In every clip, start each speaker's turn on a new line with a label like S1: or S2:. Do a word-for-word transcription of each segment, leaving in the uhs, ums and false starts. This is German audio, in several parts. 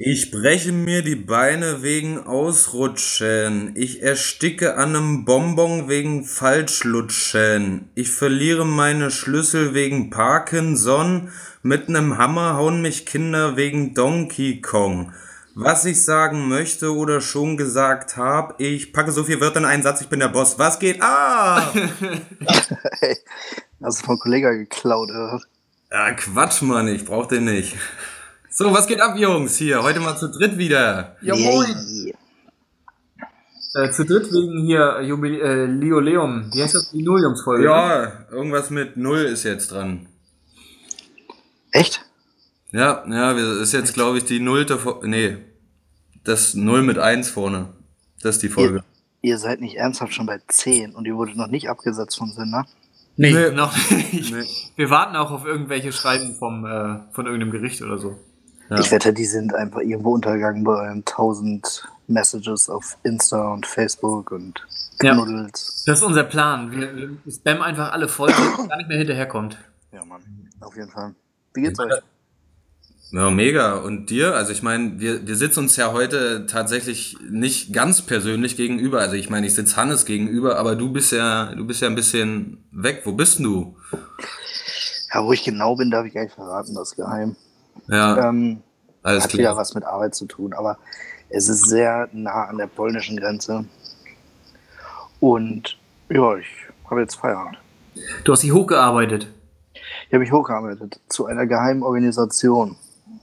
S1: Ich breche mir die Beine wegen Ausrutschen. Ich ersticke an nem Bonbon wegen Falschlutschen. Ich verliere meine Schlüssel wegen Parkinson. Mit nem Hammer hauen mich Kinder wegen Donkey Kong. Was ich sagen möchte oder schon gesagt hab, ich packe so viele Wörter in einen Satz, ich bin der Boss. Was geht ab?
S2: Hey, hast du von Kollegen geklaut, oder?
S1: Ja, Quatsch, Mann, ich brauch den nicht. So, was geht ab, Jungs? Hier, heute mal zu dritt wieder.
S3: Ja, moin.
S2: Yeah.
S3: Äh, zu dritt wegen hier Jubil äh, Lioleum. Wie heißt das? Die Jubiläumsfolge?
S1: Ja, irgendwas mit Null ist jetzt dran.
S2: Echt?
S1: Ja, ja, das ist jetzt, glaube ich, die nullte Folge. Nee, das Null mit eins vorne. Das ist die Folge.
S2: Ihr, ihr seid nicht ernsthaft schon bei zehn und ihr wurdet noch nicht abgesetzt vom Sender?
S3: Nee,
S1: Nee.
S3: noch nicht.
S1: Nee.
S3: Wir warten auch auf irgendwelche Schreiben vom, äh, von irgendeinem Gericht oder so.
S1: Ja.
S2: Ich wette, die sind einfach irgendwo untergegangen bei euren tausend Messages auf Insta und Facebook und
S3: Ja.
S2: Knuddels.
S3: Das ist unser Plan. Wir, wir spammen einfach alle voll, dass gar nicht mehr hinterherkommt.
S2: Ja, Mann, auf jeden Fall. Wie geht's euch?
S1: Ja, mega. Und dir? Also ich meine, wir, wir sitzen uns ja heute tatsächlich nicht ganz persönlich gegenüber. Also ich meine, ich sitze Hannes gegenüber, aber du bist ja, du bist ja ein bisschen weg. Wo bist denn du?
S2: Ja, wo ich genau bin, darf ich gar nicht verraten, das ist geheim.
S1: Ja,
S2: Ähm,
S1: alles
S2: hat wieder
S1: klar.
S2: was mit Arbeit zu tun, aber es ist sehr nah an der polnischen Grenze. Und ja, ich habe jetzt Feierabend.
S3: Du hast dich hochgearbeitet.
S2: Ich habe mich hochgearbeitet zu einer geheimen Organisation.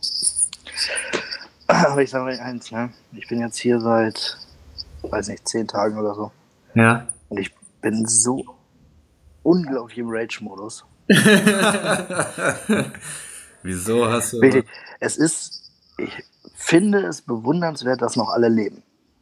S2: Aber ich sage euch eins, ne? Ich bin jetzt hier seit, weiß nicht, zehn Tagen oder so.
S3: Ja.
S2: Und ich bin so unglaublich im Rage-Modus.
S1: Wieso hast du...
S2: Wirklich, es ist, ich finde es bewundernswert, dass noch alle leben.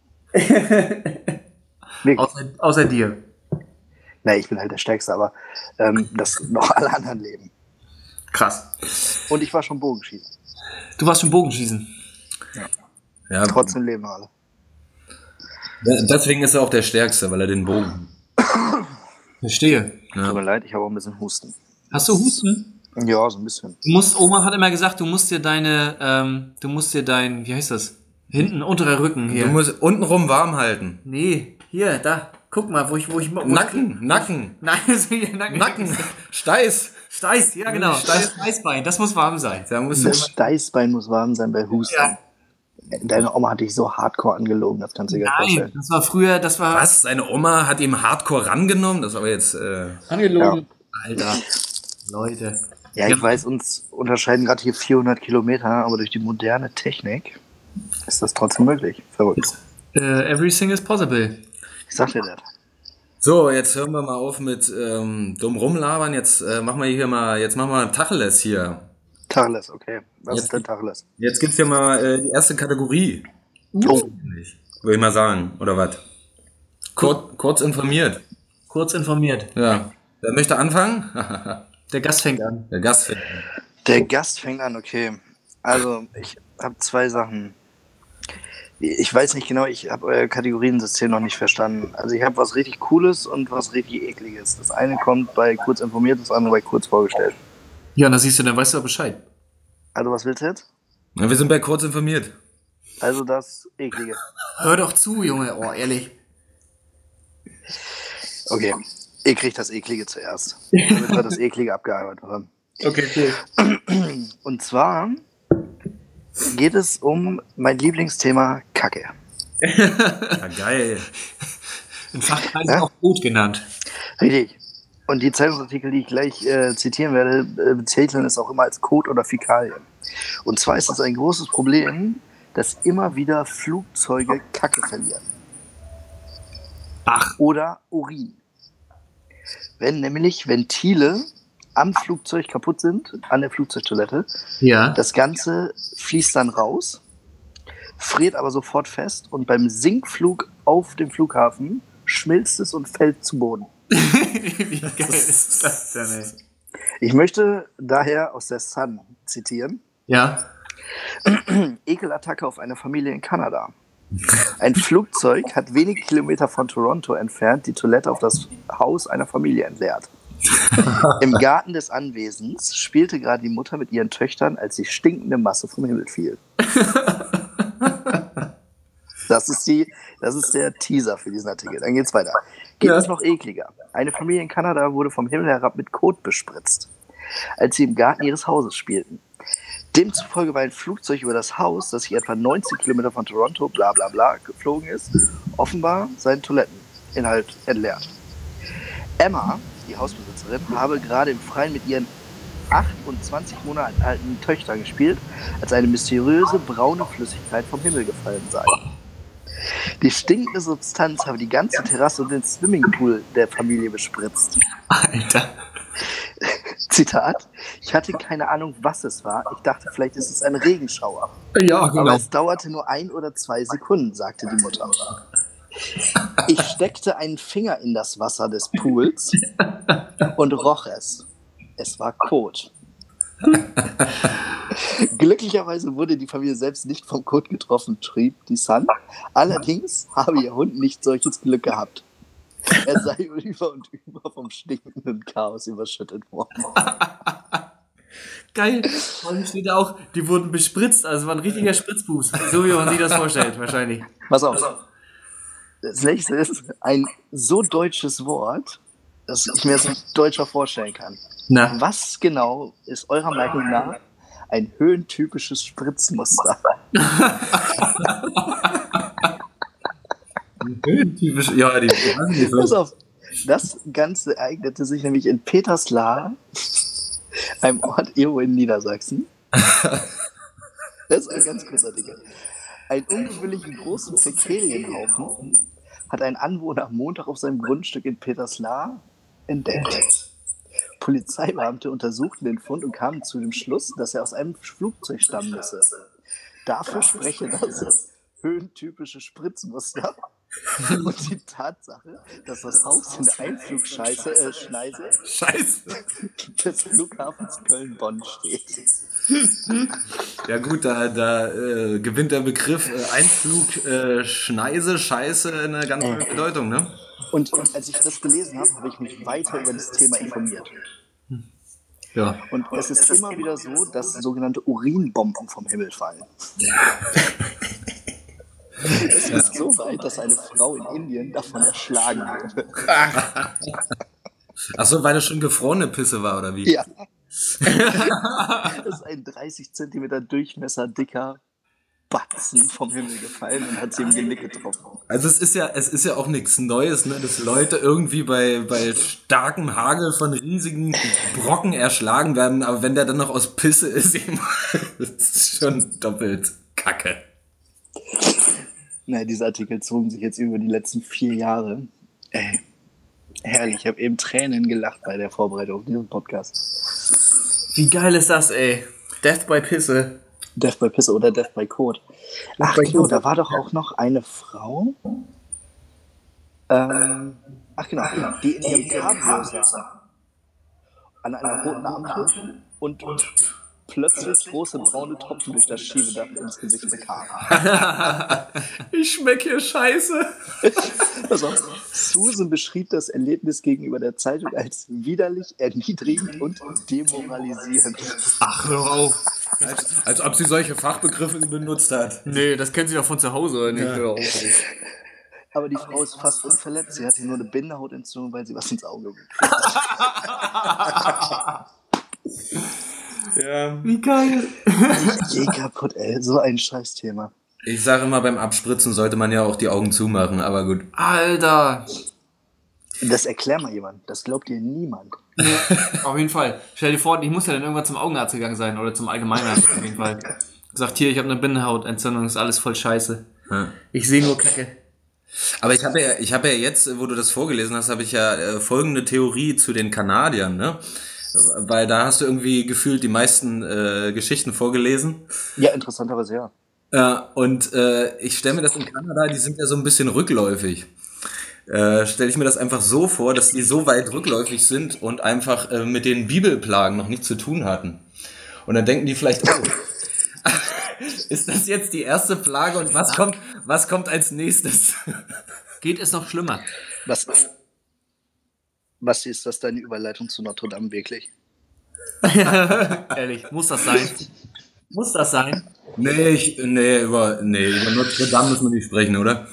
S2: Wirklich.
S3: Außer, außer dir.
S2: Na, ich bin halt der Stärkste, aber ähm, dass noch alle anderen leben.
S3: Krass.
S2: Und ich war schon Bogenschießen.
S3: Du warst schon Bogenschießen.
S1: Ja,
S2: Trotzdem leben alle.
S1: deswegen ist er auch der Stärkste, weil er den Bogen...
S3: Verstehe.
S1: Ja.
S2: Tut mir leid, ich habe auch ein bisschen Husten.
S3: Hast du Husten?
S2: Ja, so ein bisschen.
S3: Du musst, Oma hat immer gesagt, du musst dir deine, ähm, du musst dir dein, wie heißt das? Hinten, unterer Rücken hier.
S1: Du musst untenrum warm halten.
S3: Nee, hier, da. Guck mal, wo ich, wo ich, wo
S1: Nacken,
S3: ich,
S1: Nacken,
S3: Nein, das ist hier Nacken.
S1: Nacken, Steiß.
S3: Steiß, ja genau.
S1: Steiß.
S3: Steißbein, das muss warm sein.
S1: Da musst du
S2: Das
S1: immer...
S2: Steißbein muss warm sein bei Husten.
S3: Ja.
S2: Deine Oma hat dich so hardcore angelogen, das kannst du dir gar nicht
S3: Nein,
S2: vorstellen.
S3: das war früher, das war
S1: Was? Seine Oma hat ihm Hardcore rangenommen? Das ist aber jetzt... Äh,
S3: angelogen. Alter, Leute.
S2: Ja, ich weiß, uns unterscheiden gerade hier vierhundert Kilometer, aber durch die moderne Technik ist das trotzdem möglich. Verrückt.
S3: Äh, everything is possible.
S2: Ich sag dir das.
S1: So, jetzt hören wir mal auf mit ähm, dumm rumlabern. Jetzt äh, machen wir hier mal, jetzt machen wir Tacheles hier.
S2: Tacheles, okay. Was
S1: Jetzt-
S2: ist denn Tacheles?
S1: Jetzt gibt's hier mal äh, die erste Kategorie.
S2: Oh,
S1: Würde ich mal sagen, oder was? Kur kurz informiert.
S3: Kurz informiert.
S1: Ja. Wer möchte anfangen?
S3: Der Gast fängt an.
S1: Der Gast fängt an.
S2: der Gast fängt an, okay. Also, ich habe zwei Sachen. Ich weiß nicht genau, ich habe euer Kategoriensystem noch nicht verstanden. Also ich habe was richtig Cooles und was richtig Ekliges. Das eine kommt bei kurz informiert, das andere bei kurz vorgestellt.
S3: Ja, da siehst du, dann weißt du auch Bescheid.
S2: Also was willst du jetzt?
S1: Na, wir sind bei kurz informiert.
S2: Also das Eklige.
S3: Hör doch zu, Junge. Oh, ehrlich.
S2: Okay, ihr kriegt das Eklige zuerst, damit wir das Eklige abgearbeitet haben.
S3: Okay, cool.
S2: Und zwar geht es um mein Lieblingsthema Kacke.
S1: Ja, geil.
S3: In Fachkreisen
S2: Ja?
S3: auch Brot genannt.
S2: Richtig. Und die Zeitungsartikel, die ich gleich äh, zitieren werde, äh, bezeichnen es auch immer als Kot oder Fäkalien. Und zwar ist es ein großes Problem, dass immer wieder Flugzeuge Kacke verlieren.
S3: Ach.
S2: Oder Urin. Wenn nämlich Ventile am Flugzeug kaputt sind, an der Flugzeugtoilette,
S3: Ja.
S2: das Ganze fließt dann raus, friert aber sofort fest und beim Sinkflug auf dem Flughafen schmilzt es und fällt zu Boden.
S3: Wie geil ist das denn, ey?
S2: Ich möchte daher aus der Sun zitieren.
S3: Ja.
S2: Ekelattacke auf eine Familie in Kanada. Ein Flugzeug hat wenige Kilometer von Toronto entfernt die Toilette auf das Haus einer Familie entleert. Im Garten des Anwesens spielte gerade die Mutter mit ihren Töchtern, als die stinkende Masse vom Himmel fiel. Das ist, die, das ist der Teaser für diesen Artikel. Dann geht's weiter. Geht
S3: Ja.
S2: es noch ekliger. Eine Familie in Kanada wurde vom Himmel herab mit Kot bespritzt, als sie im Garten ihres Hauses spielten. Demzufolge war ein Flugzeug über das Haus, das sich etwa neunzig Kilometer von Toronto, bla bla bla, geflogen ist, offenbar seinen Toiletteninhalt entleert. Emma, die Hausbesitzerin, habe gerade im Freien mit ihren achtundzwanzig Monate alten Töchtern gespielt, als eine mysteriöse braune Flüssigkeit vom Himmel gefallen sei. Die stinkende Substanz habe die ganze Terrasse und den Swimmingpool der Familie bespritzt.
S3: Alter.
S2: Zitat: Ich hatte keine Ahnung, was es war. Ich dachte, vielleicht ist es ein Regenschauer.
S3: Ja,
S2: Aber
S3: genau.
S2: es dauerte nur ein oder zwei Sekunden, sagte die Mutter. Ich steckte einen Finger in das Wasser des Pools und roch es. Es war Kot. Glücklicherweise wurde die Familie selbst nicht vom Kot getroffen, schrieb die Sun. Allerdings habe ihr Hund nicht solches Glück gehabt. Er sei über und über vom stinkenden Chaos überschüttet worden.
S3: Geil. Vor allem steht da auch, die wurden bespritzt, also war ein richtiger Spritzbus. So wie man sich das vorstellt, wahrscheinlich.
S2: Pass auf. Das nächste ist ein so deutsches Wort, dass ich mir das nicht deutscher vorstellen kann.
S3: Na.
S2: Was genau ist eurer Meinung nach ein höhentypisches Spritzmuster?
S3: Typisch, ja, die, die
S2: Pass auf. Das Ganze ereignete sich nämlich in Peterslaa, einem Ort irgendwo in Niedersachsen. Das ist ein ganz großartiger. Ein ungewöhnlich großen Fäkalienhaufen hat ein Anwohner am Montag auf seinem Grundstück in Peterslaa entdeckt. Polizeibeamte untersuchten den Fund und kamen zu dem Schluss, dass er aus einem Flugzeug stammen müsse. Dafür spreche das höhentypische Spritzmuster und die Tatsache, dass das Haus in der Einflugschneise äh, Schneise
S3: Scheiße.
S2: des Flughafens Köln-Bonn steht.
S1: Ja gut, da, da äh, gewinnt der Begriff äh, Einflug, äh, Schneise, Scheiße eine ganz neue Bedeutung, ne?
S2: Und als ich das gelesen habe, habe ich mich weiter über das Thema informiert.
S3: Ja.
S2: Und es ist immer wieder so, dass sogenannte Urinbomben vom Himmel fallen. Es ist so weit, dass eine Frau in Indien davon erschlagen wurde.
S1: Ach so, weil das schon gefrorene Pisse war, oder wie?
S2: Ja. Das ist ein dreißig Zentimeter Durchmesser dicker Batzen vom Himmel gefallen und hat sie im Genick getroffen.
S1: Also es ist ja, es ist ja auch nichts Neues, ne, dass Leute irgendwie bei, bei starkem Hagel von riesigen Brocken erschlagen werden, aber wenn der dann noch aus Pisse ist, das ist schon doppelt Kacke.
S2: Naja, diese Artikel zogen sich jetzt über die letzten vier Jahre. Ey, herrlich, ich habe eben Tränen gelacht bei der Vorbereitung auf diesen Podcast.
S3: Wie geil ist das, ey? Death by Pisse.
S2: Death by Pisse oder Death by Code. Ach
S3: by
S2: genau,
S3: Code.
S2: da war doch auch noch eine Frau. Ähm, ach genau, die in ihrem Cabrio saß. An einer roten Ampel und plötzlich große braune Tropfen durch das Schiebedach ins Gesicht bekam.
S3: Ich schmeck hier Scheiße.
S2: Also, Susan beschrieb das Erlebnis gegenüber der Zeitung als widerlich, erniedrigend und demoralisierend.
S3: Ach, hör auf.
S1: Als, als ob sie solche Fachbegriffe benutzt hat.
S3: Nee, das kennt sie doch von zu Hause, oder nicht?
S1: Ja.
S3: Hör auf.
S2: Aber die Frau ist fast unverletzt. Sie hatte nur eine Bindehautentzündung, weil sie was ins Auge gekriegt hat.
S1: Ja.
S3: Wie geil.
S2: Ich geh kaputt, ey. So ein Scheißthema.
S1: Ich sage immer, beim Abspritzen sollte man ja auch die Augen zumachen, aber gut.
S3: Alter.
S2: Das erklär mal jemand. Das glaubt dir niemand.
S3: Auf jeden Fall. Stell dir vor, ich muss ja dann irgendwann zum Augenarzt gegangen sein oder zum Allgemeinarzt auf jeden Fall. Sagt, hier, ich habe eine Bindehautentzündung, ist alles voll scheiße.
S1: Ja.
S3: Ich sehe nur Kacke.
S1: Aber ich habe ja, ich habe ja jetzt, wo du das vorgelesen hast, habe ich ja äh, folgende Theorie zu den Kanadiern, ne? Weil da hast du irgendwie gefühlt die meisten äh, Geschichten vorgelesen.
S2: Ja, interessanterweise ja.
S1: Ja, und äh, ich stelle mir das in Kanada, die sind ja so ein bisschen rückläufig. Äh, stelle ich mir das einfach so vor, dass die so weit rückläufig sind und einfach äh, mit den Bibelplagen noch nichts zu tun hatten. Und dann denken die vielleicht, oh, ist das jetzt die erste Plage und was kommt, was kommt als nächstes?
S3: Geht es noch schlimmer?
S2: Was, was ist das deine Überleitung zu Notre Dame wirklich?
S3: Ehrlich, muss das sein? Muss das sein?
S1: Nee, ich, nee, über, nee, über Notre Dame müssen wir nicht sprechen, oder?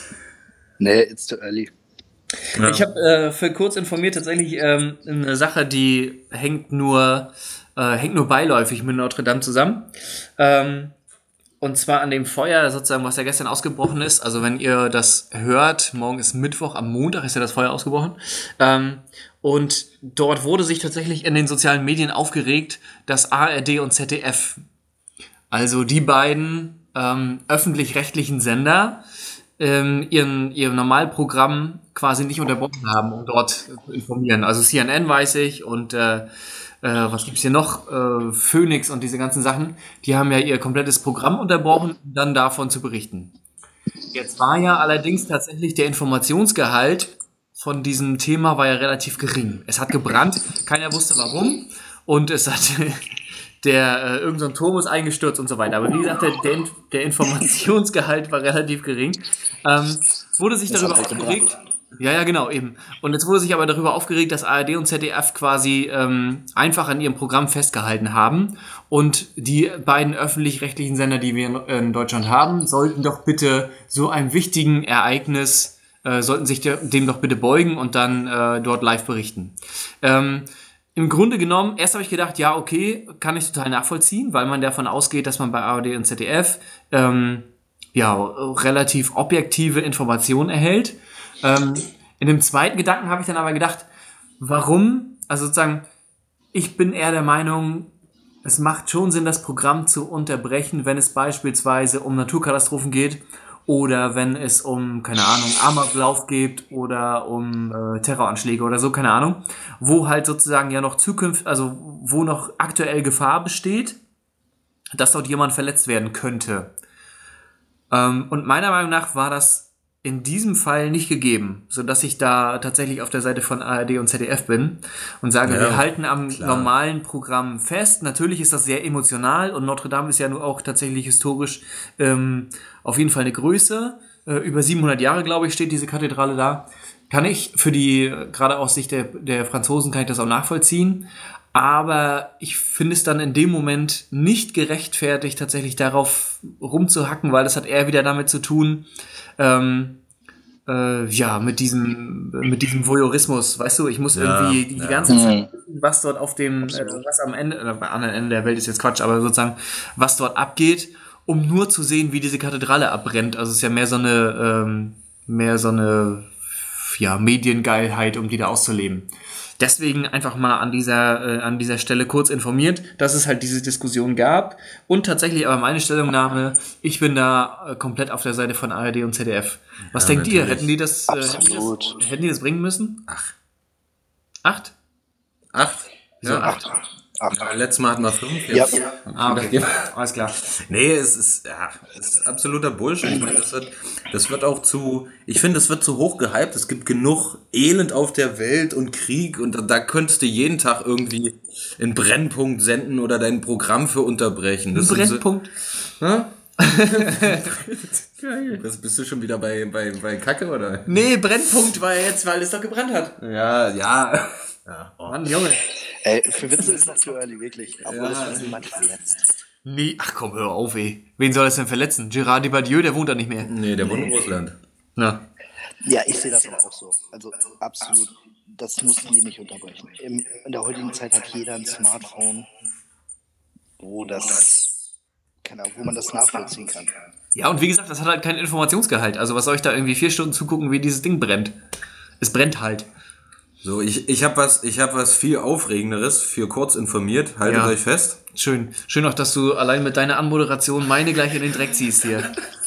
S2: Nee, it's too early.
S1: Ja.
S3: Ich habe äh, für kurz informiert tatsächlich ähm, eine Sache, die hängt nur äh, hängt nur beiläufig mit Notre Dame zusammen. Ähm, und zwar an dem Feuer sozusagen, was ja gestern ausgebrochen ist. Also wenn ihr das hört, morgen ist Mittwoch, am Montag ist ja das Feuer ausgebrochen. Ähm, und dort wurde sich tatsächlich in den sozialen Medien aufgeregt, dass A R D und Z D F, also die beiden ähm, öffentlich-rechtlichen Sender, ähm, ihren, ihr Normalprogramm quasi nicht unterbrochen haben, um dort zu informieren. Also C N N weiß ich und äh, äh, was gibt's hier noch? Äh, Phoenix und diese ganzen Sachen, die haben ja ihr komplettes Programm unterbrochen, um dann davon zu berichten. Jetzt war ja allerdings tatsächlich der Informationsgehalt von diesem Thema war ja relativ gering. Es hat gebrannt, keiner wusste warum und es hat der äh, irgend so ein Turm ist eingestürzt und so weiter. Aber wie gesagt, der, der, der Informationsgehalt war relativ gering. Ähm, wurde sich
S2: Das
S3: darüber
S2: hat halt
S3: aufgeregt. Ja, ja, genau, eben. Und jetzt wurde sich aber darüber aufgeregt, dass A R D und Z D F quasi ähm, einfach an ihrem Programm festgehalten haben. Und die beiden öffentlich-rechtlichen Sender, die wir in, in Deutschland haben, sollten doch bitte so einem wichtigen Ereignis, äh, sollten sich der, dem doch bitte beugen und dann äh, dort live berichten. Ähm, Im Grunde genommen, erst habe ich gedacht, ja, okay, kann ich total nachvollziehen, weil man davon ausgeht, dass man bei A R D und Z D F ähm, ja, relativ objektive Informationen erhält. Ähm, in dem zweiten Gedanken habe ich dann aber gedacht, warum? Also sozusagen, ich bin eher der Meinung, es macht schon Sinn, das Programm zu unterbrechen, wenn es beispielsweise um Naturkatastrophen geht oder wenn es um, keine Ahnung, Amoklauf geht oder um äh, Terroranschläge oder so, keine Ahnung, wo halt sozusagen ja noch Zukunft, also wo noch aktuell Gefahr besteht, dass dort jemand verletzt werden könnte. Ähm, und meiner Meinung nach war das in diesem Fall nicht gegeben, sodass ich da tatsächlich auf der Seite von A R D und Z D F bin und sage,
S1: Ja,
S3: wir halten am
S1: klar.
S3: normalen Programm fest. Natürlich ist das sehr emotional und Notre Dame ist ja nur auch tatsächlich historisch ähm, auf jeden Fall eine Größe. Äh, über siebenhundert Jahre, glaube ich, steht diese Kathedrale da. Kann ich für die, äh, gerade aus Sicht der, der Franzosen, kann ich das auch nachvollziehen. Aber ich finde es dann in dem Moment nicht gerechtfertigt, tatsächlich darauf rumzuhacken, weil das hat eher wieder damit zu tun, ähm, äh, ja, mit diesem, mit diesem Voyeurismus, weißt du, ich muss
S1: Ja,
S3: irgendwie die
S1: ja.
S3: ganze Zeit,
S2: Mhm.
S3: was dort auf dem, äh, was am Ende, äh, bei anderen Ende der Welt ist jetzt Quatsch, aber sozusagen, was dort abgeht, um nur zu sehen, wie diese Kathedrale abbrennt. Also es ist ja mehr so eine, ähm, mehr so eine, ja, Mediengeilheit, um die da auszuleben. Deswegen einfach mal an dieser, äh, an dieser Stelle kurz informiert, dass es halt diese Diskussion gab. Und tatsächlich aber meine Stellungnahme, ich bin da äh, komplett auf der Seite von A R D und Z D F. Was
S1: Ja,
S3: denkt ihr?
S1: natürlich.
S3: Hätten die das, äh, hätten die
S2: Absolut.
S3: das, hätten die das bringen müssen?
S1: Ach.
S3: Acht?
S1: Acht?
S3: Wieso
S1: Ja,
S3: acht?
S2: Ach,
S1: Ja, letztes Mal hatten wir fünf.
S2: ja.
S3: Ah, okay. Alles klar.
S1: Nee, es ist, ja, es ist absoluter Bullshit. Ich meine, das wird, das wird auch zu, ich finde, es wird zu hoch gehypt. Es gibt genug Elend auf der Welt und Krieg und da, da könntest du jeden Tag irgendwie einen Brennpunkt senden oder dein Programm für unterbrechen. Das
S3: Ein
S1: sind so-
S3: Brennpunkt.
S1: Hä?
S3: Geil.
S1: Das bist du schon wieder bei, bei, bei Kacke, oder?
S3: Nee, Brennpunkt war ja jetzt, weil es doch gebrannt hat.
S1: Ja, ja. Ja, oh.
S3: Mann, Junge.
S2: Ey, für Witze ist das too early, wirklich. Obwohl
S1: Ja,
S2: das wird niemand verletzt.
S3: Nee, ach komm, hör auf, ey. Wen soll das denn verletzen? Gerard Depardieu, der wohnt da nicht mehr.
S1: Nee, der wohnt in Russland.
S3: Na.
S2: Ja, ich sehe das aber auch so. Also absolut. Das muss die nicht unterbrechen. Im, in der heutigen Zeit hat jeder ein Smartphone, wo das, keine Ahnung, wo man das nachvollziehen kann.
S3: Ja, und wie gesagt, das hat halt keinen Informationsgehalt. Also was soll ich da irgendwie vier Stunden zugucken, wie dieses Ding brennt? Es brennt halt.
S1: So, ich, ich habe was, ich hab was viel Aufregenderes für kurz informiert. Haltet
S3: Ja.
S1: euch fest.
S3: Schön. Schön auch, dass du allein mit deiner Anmoderation meine gleich in den Dreck ziehst hier.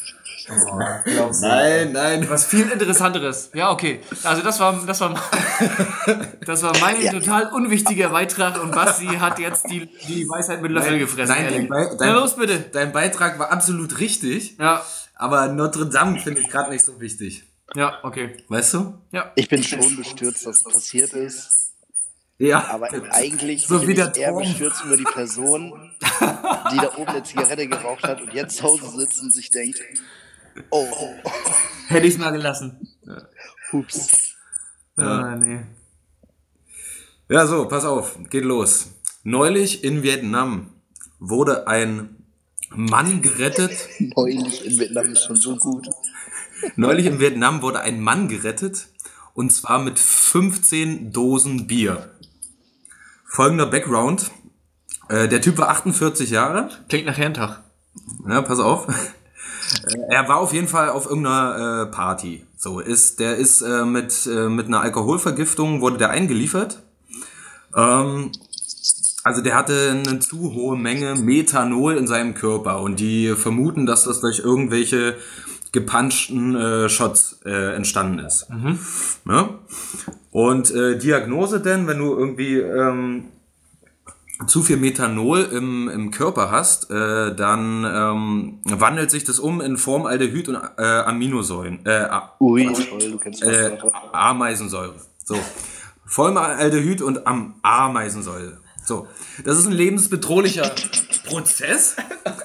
S1: Nein, nein.
S3: Was viel Interessanteres. Ja, okay. Also das war, das war, das war mein
S2: Ja.
S3: total unwichtiger Beitrag und Basti hat jetzt die, die Weisheit mit Löffel gefressen.
S1: Nein,
S3: ehrlich.
S1: dein, Be-
S3: Na
S1: dein,
S3: los bitte.
S1: dein Beitrag war absolut richtig,
S3: Ja.
S1: aber Notre Dame finde ich gerade nicht so wichtig.
S3: Ja, okay.
S1: Weißt du?
S3: Ja.
S2: Ich bin schon bestürzt, dass es passiert ist.
S1: Ja.
S2: Aber eigentlich
S3: So
S2: bin
S3: wie
S2: ich
S3: der
S2: eher
S3: Turm.
S2: bestürzt über die Person, die da oben eine Zigarette geraucht hat und jetzt zu Hause sitzt und sich denkt, oh,
S3: Hätte ich's mal gelassen.
S2: hups.
S3: Ah, nee.
S1: Ja, so, pass auf, geht los. Neulich in Vietnam wurde ein Mann gerettet.
S2: Neulich in Vietnam ist schon so gut.
S1: Neulich in Vietnam wurde ein Mann gerettet. Und zwar mit fünfzehn Dosen Bier. Folgender Background. Äh, der Typ war achtundvierzig Jahre.
S3: Klingt nach Herrentag.
S1: Ja, pass auf. Er war auf jeden Fall auf irgendeiner äh, Party. So ist, der ist äh, mit äh, mit einer Alkoholvergiftung wurde der eingeliefert. Ähm, also der hatte eine zu hohe Menge Methanol in seinem Körper und die vermuten, dass das durch irgendwelche gepanschten äh, Shots äh, entstanden ist. Mhm. Ja? Und äh, Diagnose denn, wenn du irgendwie ähm, zu viel Methanol im, im Körper hast, äh, dann ähm, wandelt sich das um in Formaldehyd und äh, Aminosäuren. Äh,
S2: Ui, toll, du kennst
S1: äh, Ameisensäure. So. Formaldehyd und Am Ameisensäure. So. Das ist ein lebensbedrohlicher Prozess.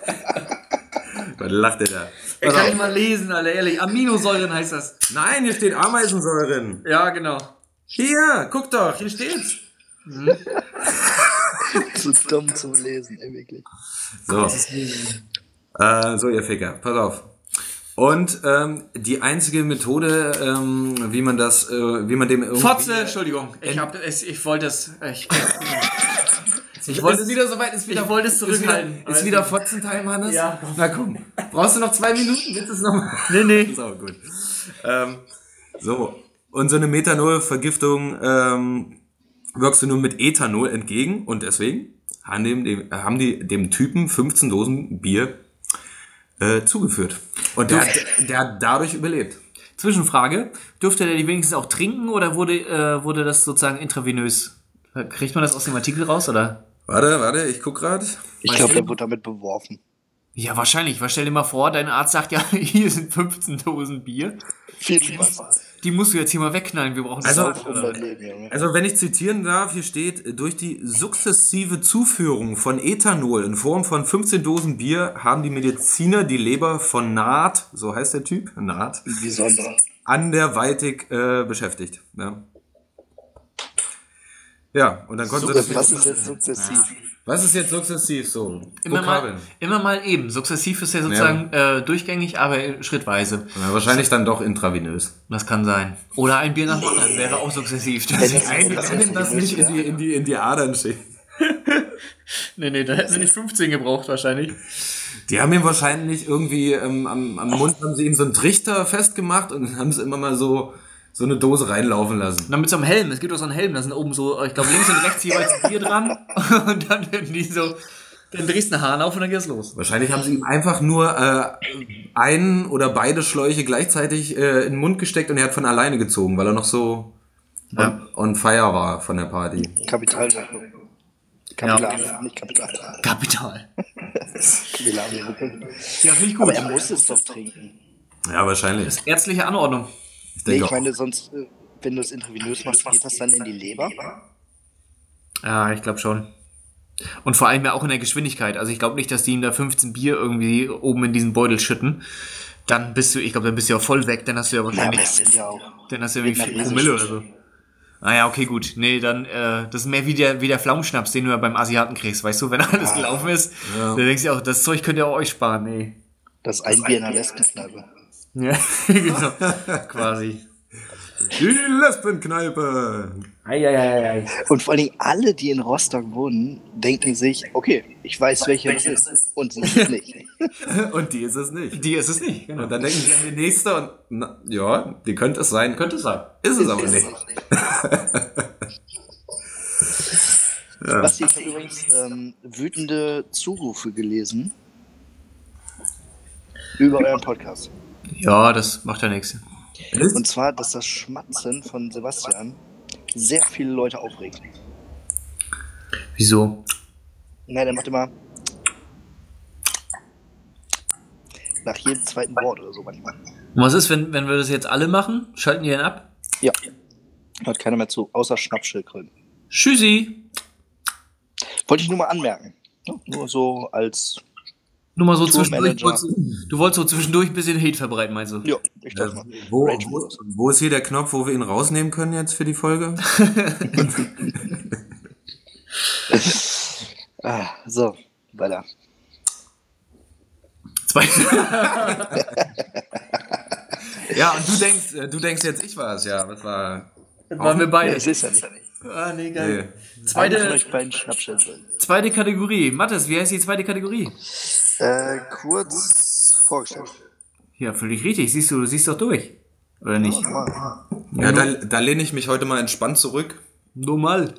S1: Was lacht der da?
S3: Ich kann nicht mal lesen, Alter, ehrlich. Aminosäuren heißt das.
S1: Nein, hier steht Ameisensäuren.
S3: Ja, genau.
S1: Hier, guck doch, hier steht's. Mhm.
S2: So dumm zum Lesen, ey, wirklich.
S1: So. Äh, so, ihr Ficker, pass auf. Und ähm, die einzige Methode, ähm, wie man das, äh, wie man dem irgendwie...
S3: Fotze, Entschuldigung. Ich, hab, ich, ich wollte es... Ich, ich wollte es wieder soweit, ist wieder, ich wollte es zurückhalten.
S1: Ist wieder, ist wieder Fotzentime, Hannes?
S3: Ja.
S1: Na komm. Brauchst du noch zwei Minuten? Willst du es nochmal?
S3: Nee, nee.
S1: So, gut. Ähm, so. Und so eine Methanolvergiftung ähm, wirkst du nur mit Ethanol entgegen und deswegen haben, dem, dem, haben die dem Typen fünfzehn Dosen Bier äh, zugeführt. Und der, der hat dadurch überlebt.
S3: Zwischenfrage, dürfte der die wenigstens auch trinken oder wurde, äh, wurde das sozusagen intravenös? Kriegt man das aus dem Artikel raus, oder?
S1: Warte, warte, ich guck gerade.
S2: Ich glaube, der wurde damit beworfen.
S3: Ja, wahrscheinlich. Weil stell dir mal vor, dein Arzt sagt ja, hier sind fünfzehn Dosen Bier.
S2: Viel Spaß.
S3: Die musst du jetzt hier mal wegknallen, wir brauchen das
S1: Also,
S3: auch.
S2: Um dein Leben, Junge.
S1: Also wenn ich zitieren darf, hier steht, durch die sukzessive Zuführung von Ethanol in Form von fünfzehn Dosen Bier haben die Mediziner die Leber von Naht, so heißt der Typ, Naht,
S2: Wie Sonder.
S1: anderweitig äh, beschäftigt. Ja. Ja, und dann konnte
S2: So,
S1: das...
S2: was ist jetzt sukzessiv?
S1: Was ist jetzt sukzessiv so?
S3: Immer
S1: Vokabeln.
S3: mal, immer mal eben. Sukzessiv ist ja sozusagen ja. Äh, durchgängig, aber schrittweise.
S1: Ja, wahrscheinlich dann doch intravenös.
S3: Das kann sein. Oder ein Bier nach dem anderen wäre auch sukzessiv. Das
S1: Wenn einem das nicht in die, in die, in die Adern schickt.
S3: nee, nee, da hätten sie nicht fünfzehn gebraucht wahrscheinlich.
S1: Die haben ihm wahrscheinlich irgendwie ähm, am, am Mund haben sie ihm so einen Trichter festgemacht und dann haben sie immer mal so so eine Dose reinlaufen lassen.
S3: Na, mit so einem Helm. Es gibt auch so einen Helm, da sind oben so, ich glaube links und rechts jeweils ein Bier dran und dann werden die so, dann drehst du einen Hahn auf und dann geht's los.
S1: Wahrscheinlich haben sie ihm einfach nur äh, einen oder beide Schläuche gleichzeitig äh, in den Mund gesteckt und er hat von alleine gezogen, weil er noch so ja. on, on fire war von der Party.
S2: Kapital. Kapital, ja. Nicht Kapital.
S3: Kapital.
S2: Kapital.
S3: Ja, finde ich gut.
S2: Aber er muss es doch trinken.
S1: Ja, wahrscheinlich.
S3: Das ist ärztliche Anordnung.
S2: Ich, nee, ich meine, sonst, wenn du es intravenös machst, geht das dann in die Leber?
S3: Ja, ich glaube schon. Und vor allem ja auch in der Geschwindigkeit. Also ich glaube nicht, dass die ihm da fünfzehn Bier irgendwie oben in diesen Beutel schütten. Dann bist du, ich glaube, dann bist du ja voll weg. Dann hast du ja wahrscheinlich...
S2: Ja, das sind ja auch...
S3: Dann hast du ja irgendwie vier Promille oder so. Ah ja, okay, gut. Nee, dann, äh, das ist mehr wie der, wie der Pflaumenschnaps, den du ja beim Asiaten kriegst, weißt du, wenn alles ah, gelaufen ist. Ja. Dann denkst du auch, das Zeug könnt ihr auch euch sparen, nee.
S2: Das ist ein Bier in der Lesbenkneipe.
S3: Ja, genau. Quasi.
S1: Die Lesbenkneipe.
S3: Eieiei.
S2: Und vor allen Dingen alle, die in Rostock wohnen, denken sich, okay, ich weiß, welche das ist. Und sie ist es nicht.
S1: Und die ist es nicht.
S3: Die ist es nicht, genau.
S1: Und dann denken sie an die nächste und, na, ja, die könnte es sein.
S3: Könnte es sein.
S1: Ist es aber nicht.
S2: Ja. Was, ich habe übrigens ähm, wütende Zurufe gelesen über euren Podcast.
S3: Ja, das macht ja nichts.
S2: Und zwar, dass das Schmatzen von Sebastian sehr viele Leute aufregt.
S3: Wieso?
S2: Na, der macht immer nach jedem zweiten Wort oder so manchmal.
S3: Und was ist, wenn, wenn wir das jetzt alle machen? Schalten die dann ab?
S2: Ja. Hört keiner mehr zu, außer Schnappschildkröten.
S3: Tschüssi!
S2: Wollte ich nur mal anmerken. Nur so als...
S3: Nur mal so zwischendurch. Du wolltest, du wolltest so zwischendurch ein bisschen Hate verbreiten, meinst du?
S2: Ja, ich dachte mal.
S1: Wo, wo, wo ist hier der Knopf, wo wir ihn rausnehmen können jetzt für die Folge?
S2: ah, so, weiter.
S3: Zwei.
S1: Ja, und du denkst, äh, du denkst jetzt, ich war es, ja. Was war.
S3: Waren wir beide.
S2: Ja, ich seh's ja nicht.
S3: Ah, nee, geil.
S1: Nee.
S2: Zweite,
S3: Zweite,
S2: euch beiden Schnappschütteln.
S3: zweite Kategorie. Mathis, wie heißt die zweite Kategorie?
S2: Äh, kurz vorgestellt.
S3: Ja, völlig richtig. Siehst du, du siehst doch durch. Oder nicht?
S1: Ja, da, da lehne ich mich heute mal entspannt zurück.
S3: Normal.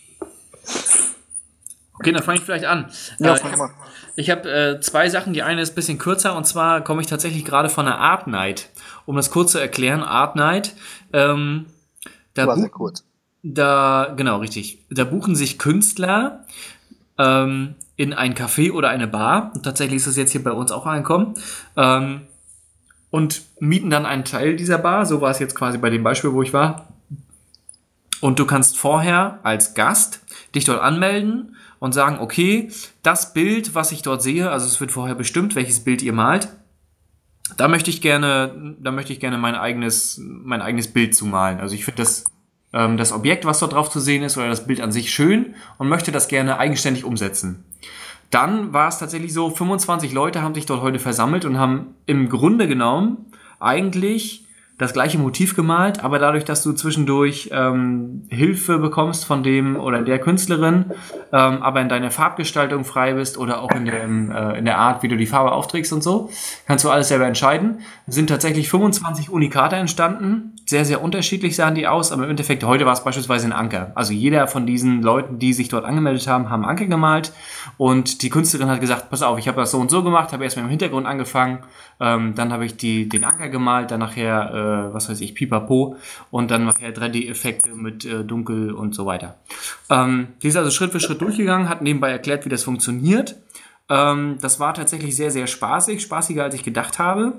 S3: Okay, dann fange ich vielleicht an.
S2: Ja,
S3: äh,
S2: fang mal.
S3: Ich habe äh, zwei Sachen. Die eine ist ein bisschen kürzer und zwar komme ich tatsächlich gerade von der Art Night. Um das kurz zu erklären, Art Night. Ähm, da,
S2: War sehr
S3: bu-
S2: kurz.
S3: da, genau, richtig. Da buchen sich Künstler ähm, in ein Café oder eine Bar. Und tatsächlich ist das jetzt hier bei uns auch angekommen. Ähm, und mieten dann einen Teil dieser Bar. So war es jetzt quasi bei dem Beispiel, wo ich war. Und du kannst vorher als Gast dich dort anmelden und sagen, okay, das Bild, was ich dort sehe, also es wird vorher bestimmt, welches Bild ihr malt, da möchte ich gerne, da möchte ich gerne mein eigenes, mein eigenes Bild zumalen. Also ich finde das, ähm, das Objekt, was dort drauf zu sehen ist, oder das Bild an sich schön und möchte das gerne eigenständig umsetzen. Dann war es tatsächlich so, fünfundzwanzig Leute haben sich dort heute versammelt und haben im Grunde genommen eigentlich das gleiche Motiv gemalt, aber dadurch, dass du zwischendurch ähm, Hilfe bekommst von dem oder der Künstlerin, ähm, aber in deiner Farbgestaltung frei bist oder auch in der, äh, in der Art, wie du die Farbe aufträgst und so, kannst du alles selber entscheiden. Es sind tatsächlich fünfundzwanzig Unikate entstanden, sehr, sehr unterschiedlich sahen die aus, aber im Endeffekt, heute war es beispielsweise ein Anker. Also jeder von diesen Leuten, die sich dort angemeldet haben, haben Anker gemalt und die Künstlerin hat gesagt, pass auf, ich habe das so und so gemacht, habe erstmal im Hintergrund angefangen, ähm, dann habe ich die, den Anker gemalt, dann nachher, äh, was weiß ich, Pipapo und dann nachher drei D-Effekte mit äh, Dunkel und so weiter. Ähm, die ist also Schritt für Schritt durchgegangen, hat nebenbei erklärt, wie das funktioniert. Ähm, das war tatsächlich sehr, sehr spaßig, spaßiger als ich gedacht habe.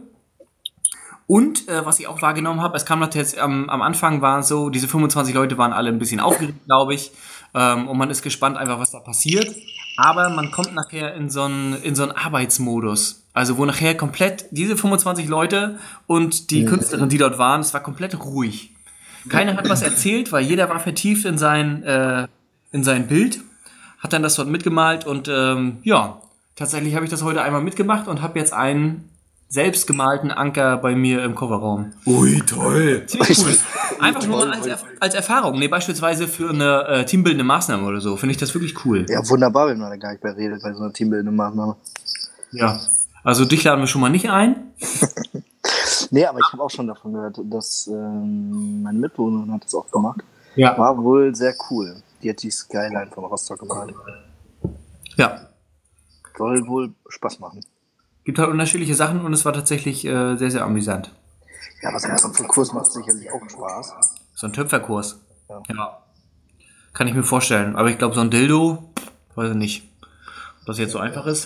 S3: Und äh, was ich auch wahrgenommen habe, es kam noch jetzt am, am Anfang war es so, diese fünfundzwanzig Leute waren alle ein bisschen aufgeregt, glaube ich. Ähm, und man ist gespannt einfach, was da passiert. Aber man kommt nachher in so einen, in so einen Arbeitsmodus. Also wo nachher komplett diese fünfundzwanzig Leute und die Künstlerin, die dort waren, es war komplett ruhig. Keiner hat was erzählt, weil jeder war vertieft in sein, äh, in sein Bild, hat dann das dort mitgemalt und ähm, ja, tatsächlich habe ich das heute einmal mitgemacht und habe jetzt einen selbstgemalten Anker bei mir im Kofferraum.
S1: Ui, toll.
S3: Ziemlich cool. Einfach nur mal als, Erf- als Erfahrung. Nee, beispielsweise für eine äh, teambildende Maßnahme oder so. Finde ich das wirklich cool.
S2: Ja, wunderbar, wenn man da gar nicht mehr redet bei so einer teambildenden Maßnahme.
S3: Ja. Also dich laden wir schon mal nicht ein.
S2: Nee, aber ich habe auch schon davon gehört, dass ähm, meine Mitbewohnerin hat das auch gemacht.
S3: Ja.
S2: War wohl sehr cool. Die hat die Skyline von Rostock gemalt.
S3: Ja.
S2: Soll wohl Spaß machen.
S3: Gibt halt unterschiedliche Sachen und es war tatsächlich äh, sehr, sehr amüsant.
S2: Ja, was so ein Kurs macht sicherlich auch Spaß.
S3: So ein Töpferkurs.
S2: Ja.
S3: Ja. Kann ich mir vorstellen. Aber ich glaube, so ein Dildo, weiß ich nicht, ob das jetzt so einfach ist.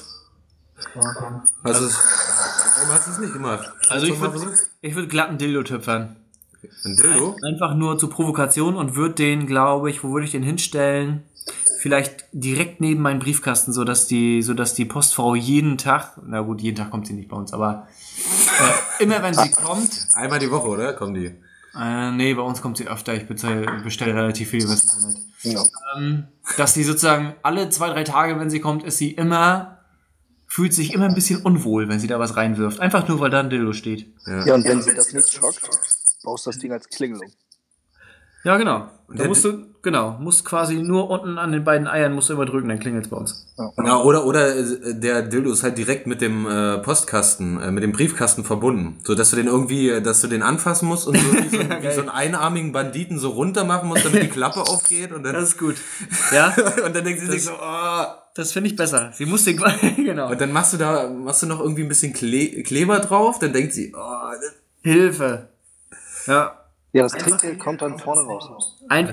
S1: Was ist. Warum hast du es nicht gemacht?
S3: Also
S1: Hast du
S3: ich
S1: mal
S3: würde
S1: versucht?
S3: ich würd glatt einen Dildo töpfern.
S1: Ein Dildo?
S3: Einfach nur zur Provokation und würde den, glaube ich, wo würde ich den hinstellen? Vielleicht direkt neben meinen Briefkasten, sodass die, sodass die Postfrau jeden Tag, na gut, jeden Tag kommt sie nicht bei uns, aber äh, immer wenn sie kommt,
S1: Einmal die Woche, oder? Kommen die?
S3: äh, nee, bei uns kommt sie öfter, ich bestelle, bestelle relativ viel übers Internet.
S2: Ja.
S3: Ähm, dass sie sozusagen alle zwei, drei Tage, wenn sie kommt, ist sie immer, fühlt sich immer ein bisschen unwohl, wenn sie da was reinwirft. Einfach nur, weil da ein Dildo steht.
S2: Ja, und wenn sie das nicht schockt, baust du das Ding als Klingel um.
S3: Ja, genau. Da
S1: der-
S3: musst du, genau, musst quasi nur unten an den beiden Eiern musst du immer drücken, dann klingelt's bei uns.
S1: Ja, oder, oder äh, der Dildo ist halt direkt mit dem äh, Postkasten, äh, mit dem Briefkasten verbunden. So dass du den irgendwie, äh, dass du den anfassen musst und so wie so, wie so einen einarmigen Banditen so runter machen musst, damit die Klappe aufgeht und dann,
S3: Das ist gut. Ja,
S1: und dann denkt sie sich so, oh.
S3: das finde ich besser. Sie muss den, genau.
S1: Und dann machst du da, machst du noch irgendwie ein bisschen Kle Kleber drauf, dann denkt sie, oh, das
S3: Hilfe. Ja.
S2: Ja, das Trinkgeld kommt dann vorne raus.
S3: Ein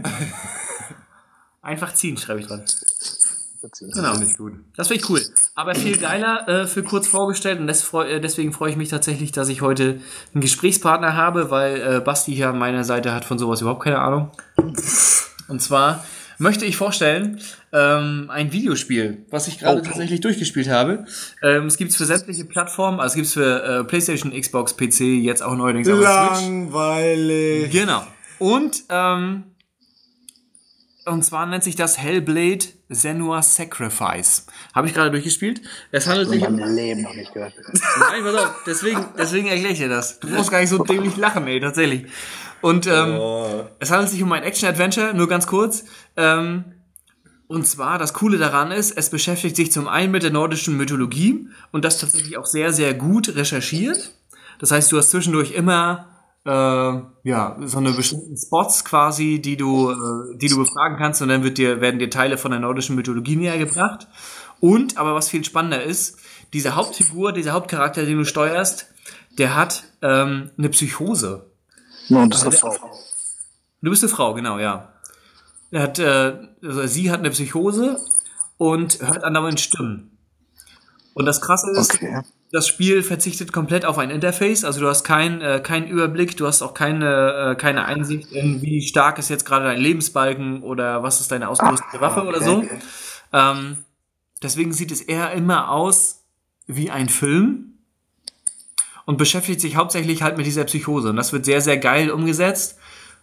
S3: Einfach ziehen, schreibe ich dran. Genau.
S1: finde ich gut.
S3: Das finde ich cool. Aber viel geiler äh, für kurz vorgestellt und das freu, äh, deswegen freue ich mich tatsächlich, dass ich heute einen Gesprächspartner habe, weil äh, Basti hier an meiner Seite hat von sowas überhaupt keine Ahnung. Und zwar möchte ich vorstellen, ähm, ein Videospiel, was ich gerade
S2: Oh.
S3: tatsächlich durchgespielt habe. Ähm, es gibt es für sämtliche Plattformen, also es gibt es für äh, PlayStation, Xbox, P C, jetzt auch neuerdings auf der Switch.
S1: Langweilig.
S3: Genau. Und ähm, und zwar nennt sich das Hellblade Senua's Sacrifice. Habe ich gerade durchgespielt. Es handelt sich
S2: um... Leben noch nicht gehört.
S3: Nein, pass auf, deswegen, deswegen erkläre ich dir das. Du musst gar nicht so dämlich lachen, ey, tatsächlich. Und ähm, oh. es handelt sich um ein Action-Adventure, nur ganz kurz. Ähm, und zwar, das Coole daran ist, es beschäftigt sich zum einen mit der nordischen Mythologie und das tatsächlich auch sehr, sehr gut recherchiert. Das heißt, du hast zwischendurch immer Äh, ja, so eine bestimmten Spots quasi, die du, äh, die du befragen kannst und dann wird dir, werden dir Teile von der nordischen Mythologie näher gebracht. Und, aber was viel spannender ist, diese Hauptfigur, dieser Hauptcharakter, den du steuerst, der hat ähm, eine Psychose.
S2: Ja, und das ist eine Frau.
S3: Du bist eine Frau, genau, ja. Er hat, äh, also sie hat eine Psychose und hört andauernd Stimmen. Und das Krasse ist, okay. Das Spiel verzichtet komplett auf ein Interface, also du hast keinen äh, keinen Überblick, du hast auch keine äh, keine Einsicht in, wie stark ist jetzt gerade dein Lebensbalken oder was ist deine ausgerüstete Waffe okay. oder so. Ähm, deswegen sieht es eher immer aus wie ein Film und beschäftigt sich hauptsächlich halt mit dieser Psychose. Und das wird sehr, sehr geil umgesetzt.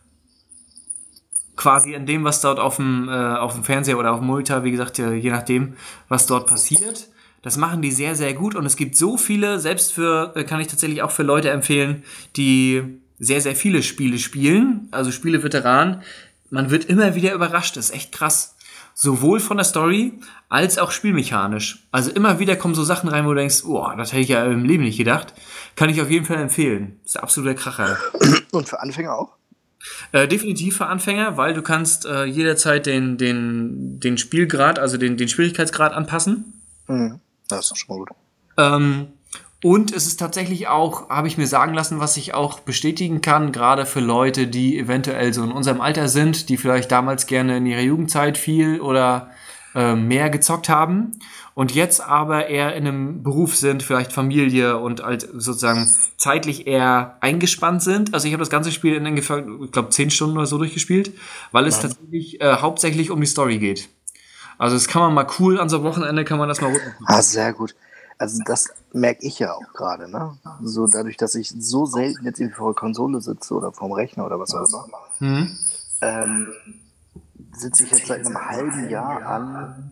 S3: Quasi in dem, was dort auf dem, äh, auf dem Fernseher oder auf dem Monitor, wie gesagt, je nachdem, was dort passiert. Das machen die sehr, sehr gut und es gibt so viele, selbst für, kann ich tatsächlich auch für Leute empfehlen, die sehr, sehr viele Spiele spielen, also Spieleveteranen. Man wird immer wieder überrascht, das ist echt krass. Sowohl von der Story als auch spielmechanisch. Also immer wieder kommen so Sachen rein, wo du denkst, oh, das hätte ich ja im Leben nicht gedacht. Kann ich auf jeden Fall empfehlen. Das ist der absolute Kracher.
S2: Und für Anfänger auch?
S3: Äh, definitiv für Anfänger, weil du kannst äh, jederzeit den, den, den Spielgrad, also den, den Schwierigkeitsgrad anpassen.
S2: Mhm. Das ist doch schon mal gut.
S3: Ähm, und es ist tatsächlich auch, habe ich mir sagen lassen, was ich auch bestätigen kann, gerade für Leute, die eventuell so in unserem Alter sind, die vielleicht damals gerne in ihrer Jugendzeit viel oder äh, mehr gezockt haben und jetzt aber eher in einem Beruf sind, vielleicht Familie und halt sozusagen zeitlich eher eingespannt sind. Also ich habe das ganze Spiel in ungefähr, ich glaube, zehn Stunden oder so durchgespielt, weil es Nein. tatsächlich äh, hauptsächlich um die Story geht. Also das kann man mal cool, an so einem Wochenende kann man das mal runtergucken.
S2: Ah, sehr gut. Also das merke ich ja auch gerade, ne? So dadurch, dass ich so selten jetzt irgendwie vor der Konsole sitze oder vorm Rechner oder was auch immer, mhm. ähm, sitze ich jetzt seit einem halben Jahr an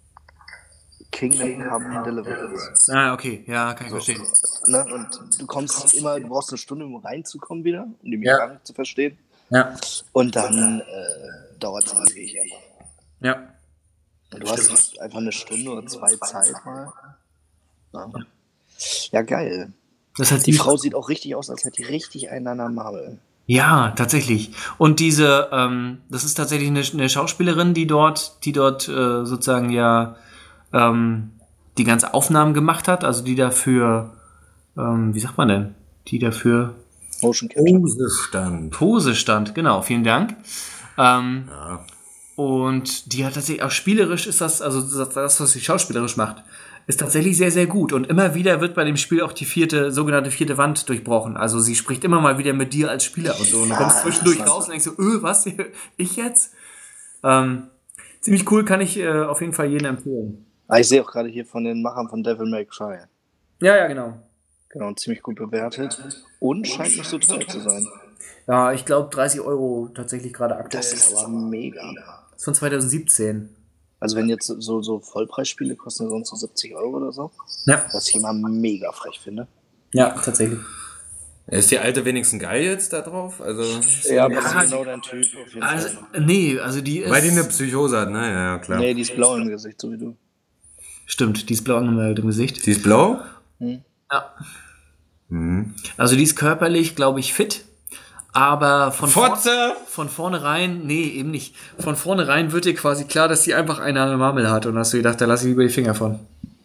S2: Kingdom Come Deliverance.
S3: Ah, okay, ja, kann ich so, verstehen.
S2: Ne? Und du kommst immer, du brauchst eine Stunde, um reinzukommen wieder, um die Mechanik ja. zu verstehen.
S3: Ja.
S2: Und dann äh, dauert es ewig.
S3: Ja.
S2: Du Stimmt. hast einfach eine Stunde oder zwei Zeit mal. Ja, ja geil.
S3: Das heißt,
S2: die, die Frau sieht auch richtig aus, als hätte die richtig einen an der Marmel.
S3: Ja, tatsächlich. Und diese, ähm, das ist tatsächlich eine, eine Schauspielerin, die dort, die dort äh, sozusagen ja ähm, die ganze Aufnahmen gemacht hat, also die dafür, ähm, wie sagt man denn, die dafür
S2: Motion Capture.
S1: Pose stand.
S3: Pose stand, genau, vielen Dank. Ähm,
S1: ja.
S3: Und die hat tatsächlich auch spielerisch ist das, also das, was sie schauspielerisch macht, ist tatsächlich sehr, sehr gut. Und immer wieder wird bei dem Spiel auch die vierte, sogenannte vierte Wand durchbrochen. Also sie spricht immer mal wieder mit dir als Spieler und so. Und du kommst ah, zwischendurch raus und denkst so, öh, was, ich jetzt? Ähm, ziemlich cool, kann ich äh, auf jeden Fall jedem empfehlen.
S2: Ah, ich sehe auch gerade hier von den Machern von Devil May Cry.
S3: Ja, ja, genau.
S2: Genau, ziemlich gut bewertet. Und scheint nicht so teuer zu sein.
S3: Ja, ich glaube dreißig Euro tatsächlich gerade aktuell.
S2: Das ist aber mega.
S3: Das ist von zwanzig siebzehn.
S2: Also wenn jetzt so, so Vollpreisspiele kosten sonst so siebzig Euro oder so.
S3: Ja.
S2: Was ich immer mega frech finde.
S3: Ja, tatsächlich.
S1: Ist die alte wenigstens geil jetzt da drauf? Also,
S2: ja, aber das ist genau dein Typ. Auf jeden
S3: also,
S2: Fall.
S3: Nee, also die ist...
S1: Weil die eine Psychose hat, ne? Ja, klar.
S2: Nee, die ist blau im Gesicht, so wie du.
S3: Stimmt, die ist blau im Gesicht.
S1: Die ist blau?
S2: Hm.
S3: Ja.
S1: Mhm.
S3: Also die ist körperlich, glaube ich, fit. Aber von,
S1: Fotze!
S3: von vornherein, nee, eben nicht. Von vornherein wird dir quasi klar, dass sie einfach eine an der Marmel hat. Und hast du gedacht, da lass ich lieber die Finger von.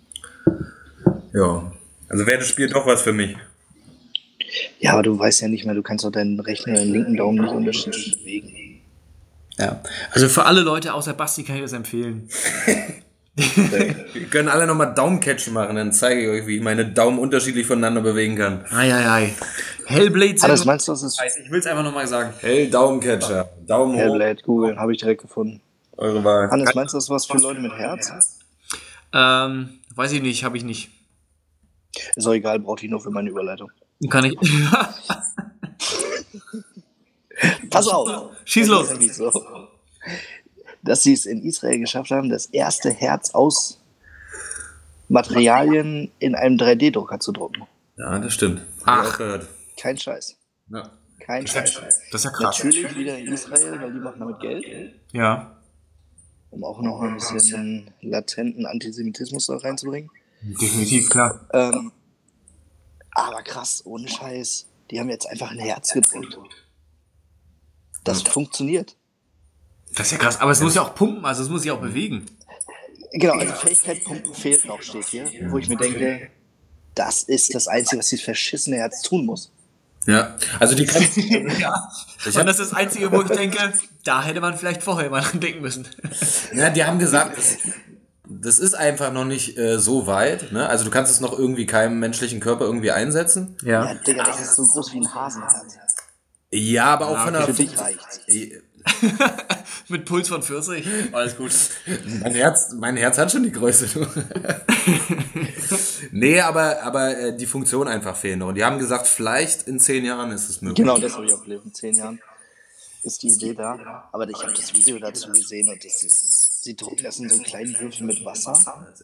S1: Ja. Also wäre das Spiel doch was für mich.
S2: Ja, aber du weißt ja nicht mehr, du kannst doch deinen rechten oder linken Daumen nicht unterschiedlich bewegen.
S3: Ja. Also für alle Leute außer Basti kann ich das empfehlen.
S1: Wir können alle nochmal Daumencatch machen, dann zeige ich euch, wie ich meine Daumen unterschiedlich voneinander bewegen kann.
S3: Ei, ei, ei. Hellblade...
S2: Ah, das meinst du, das ist...
S3: Ich will es einfach nochmal sagen.
S1: Hell Daumencatcher. Daumen hoch.
S2: Hellblade, Google, habe ich direkt gefunden.
S1: Eure Wahl.
S2: Hannes, meinst du, das ist was für Leute mit Herz?
S3: Ähm, weiß ich nicht, habe ich nicht.
S2: Ist auch egal, braucht ich nur für meine Überleitung.
S3: Kann ich...
S2: Pass auf!
S3: Schieß los!
S2: So. dass sie es in Israel geschafft haben, das erste Herz aus Materialien in einem drei D Drucker zu drucken.
S1: Ja, das stimmt.
S3: Ach.
S1: Hab ich auch gehört.
S2: Kein Scheiß.
S1: Ja.
S2: Kein
S3: Das ist
S2: Scheiß.
S3: ja, das ist ja krass.
S2: Natürlich wieder in Israel, weil die machen damit Geld,
S3: Ja,
S2: um auch noch ein bisschen latenten Antisemitismus da reinzubringen.
S3: definitiv, klar.
S2: Ähm, aber krass, ohne Scheiß. Die haben jetzt einfach ein Herz gedruckt. Das funktioniert.
S3: Das ist ja krass. Aber es muss ja auch pumpen, also es muss sich auch bewegen.
S2: Genau, also Fähigkeit pumpen fehlt noch, steht hier. Wo ich mir denke, das ist das Einzige, was dieses verschissene Herz tun muss.
S1: Ja, also die kann,
S3: Ja. Und das ist das Einzige, wo ich denke, da hätte man vielleicht vorher mal dran denken müssen.
S1: ja, die haben gesagt, das, das ist einfach noch nicht äh, so weit. Ne? Also du kannst es noch irgendwie keinem menschlichen Körper irgendwie einsetzen.
S2: Ja, Digga, das ist so groß wie ein Hasenherz.
S1: Ja, aber auch
S3: Ja,
S1: von
S3: okay,
S1: der
S2: Für dich reicht's.
S3: Mit Puls von vierzig. Alles gut.
S1: Mein Herz, mein Herz hat schon die Größe. Du. Nee, aber, aber äh, die Funktion einfach fehlt noch. Und die haben gesagt, vielleicht in zehn Jahren ist es möglich.
S2: Genau, das habe ich auch gelesen. In zehn Jahren ist die Idee da. Aber ich habe das Video dazu gesehen und das ist, sie drucken das in so kleinen Würfeln mit Wasser.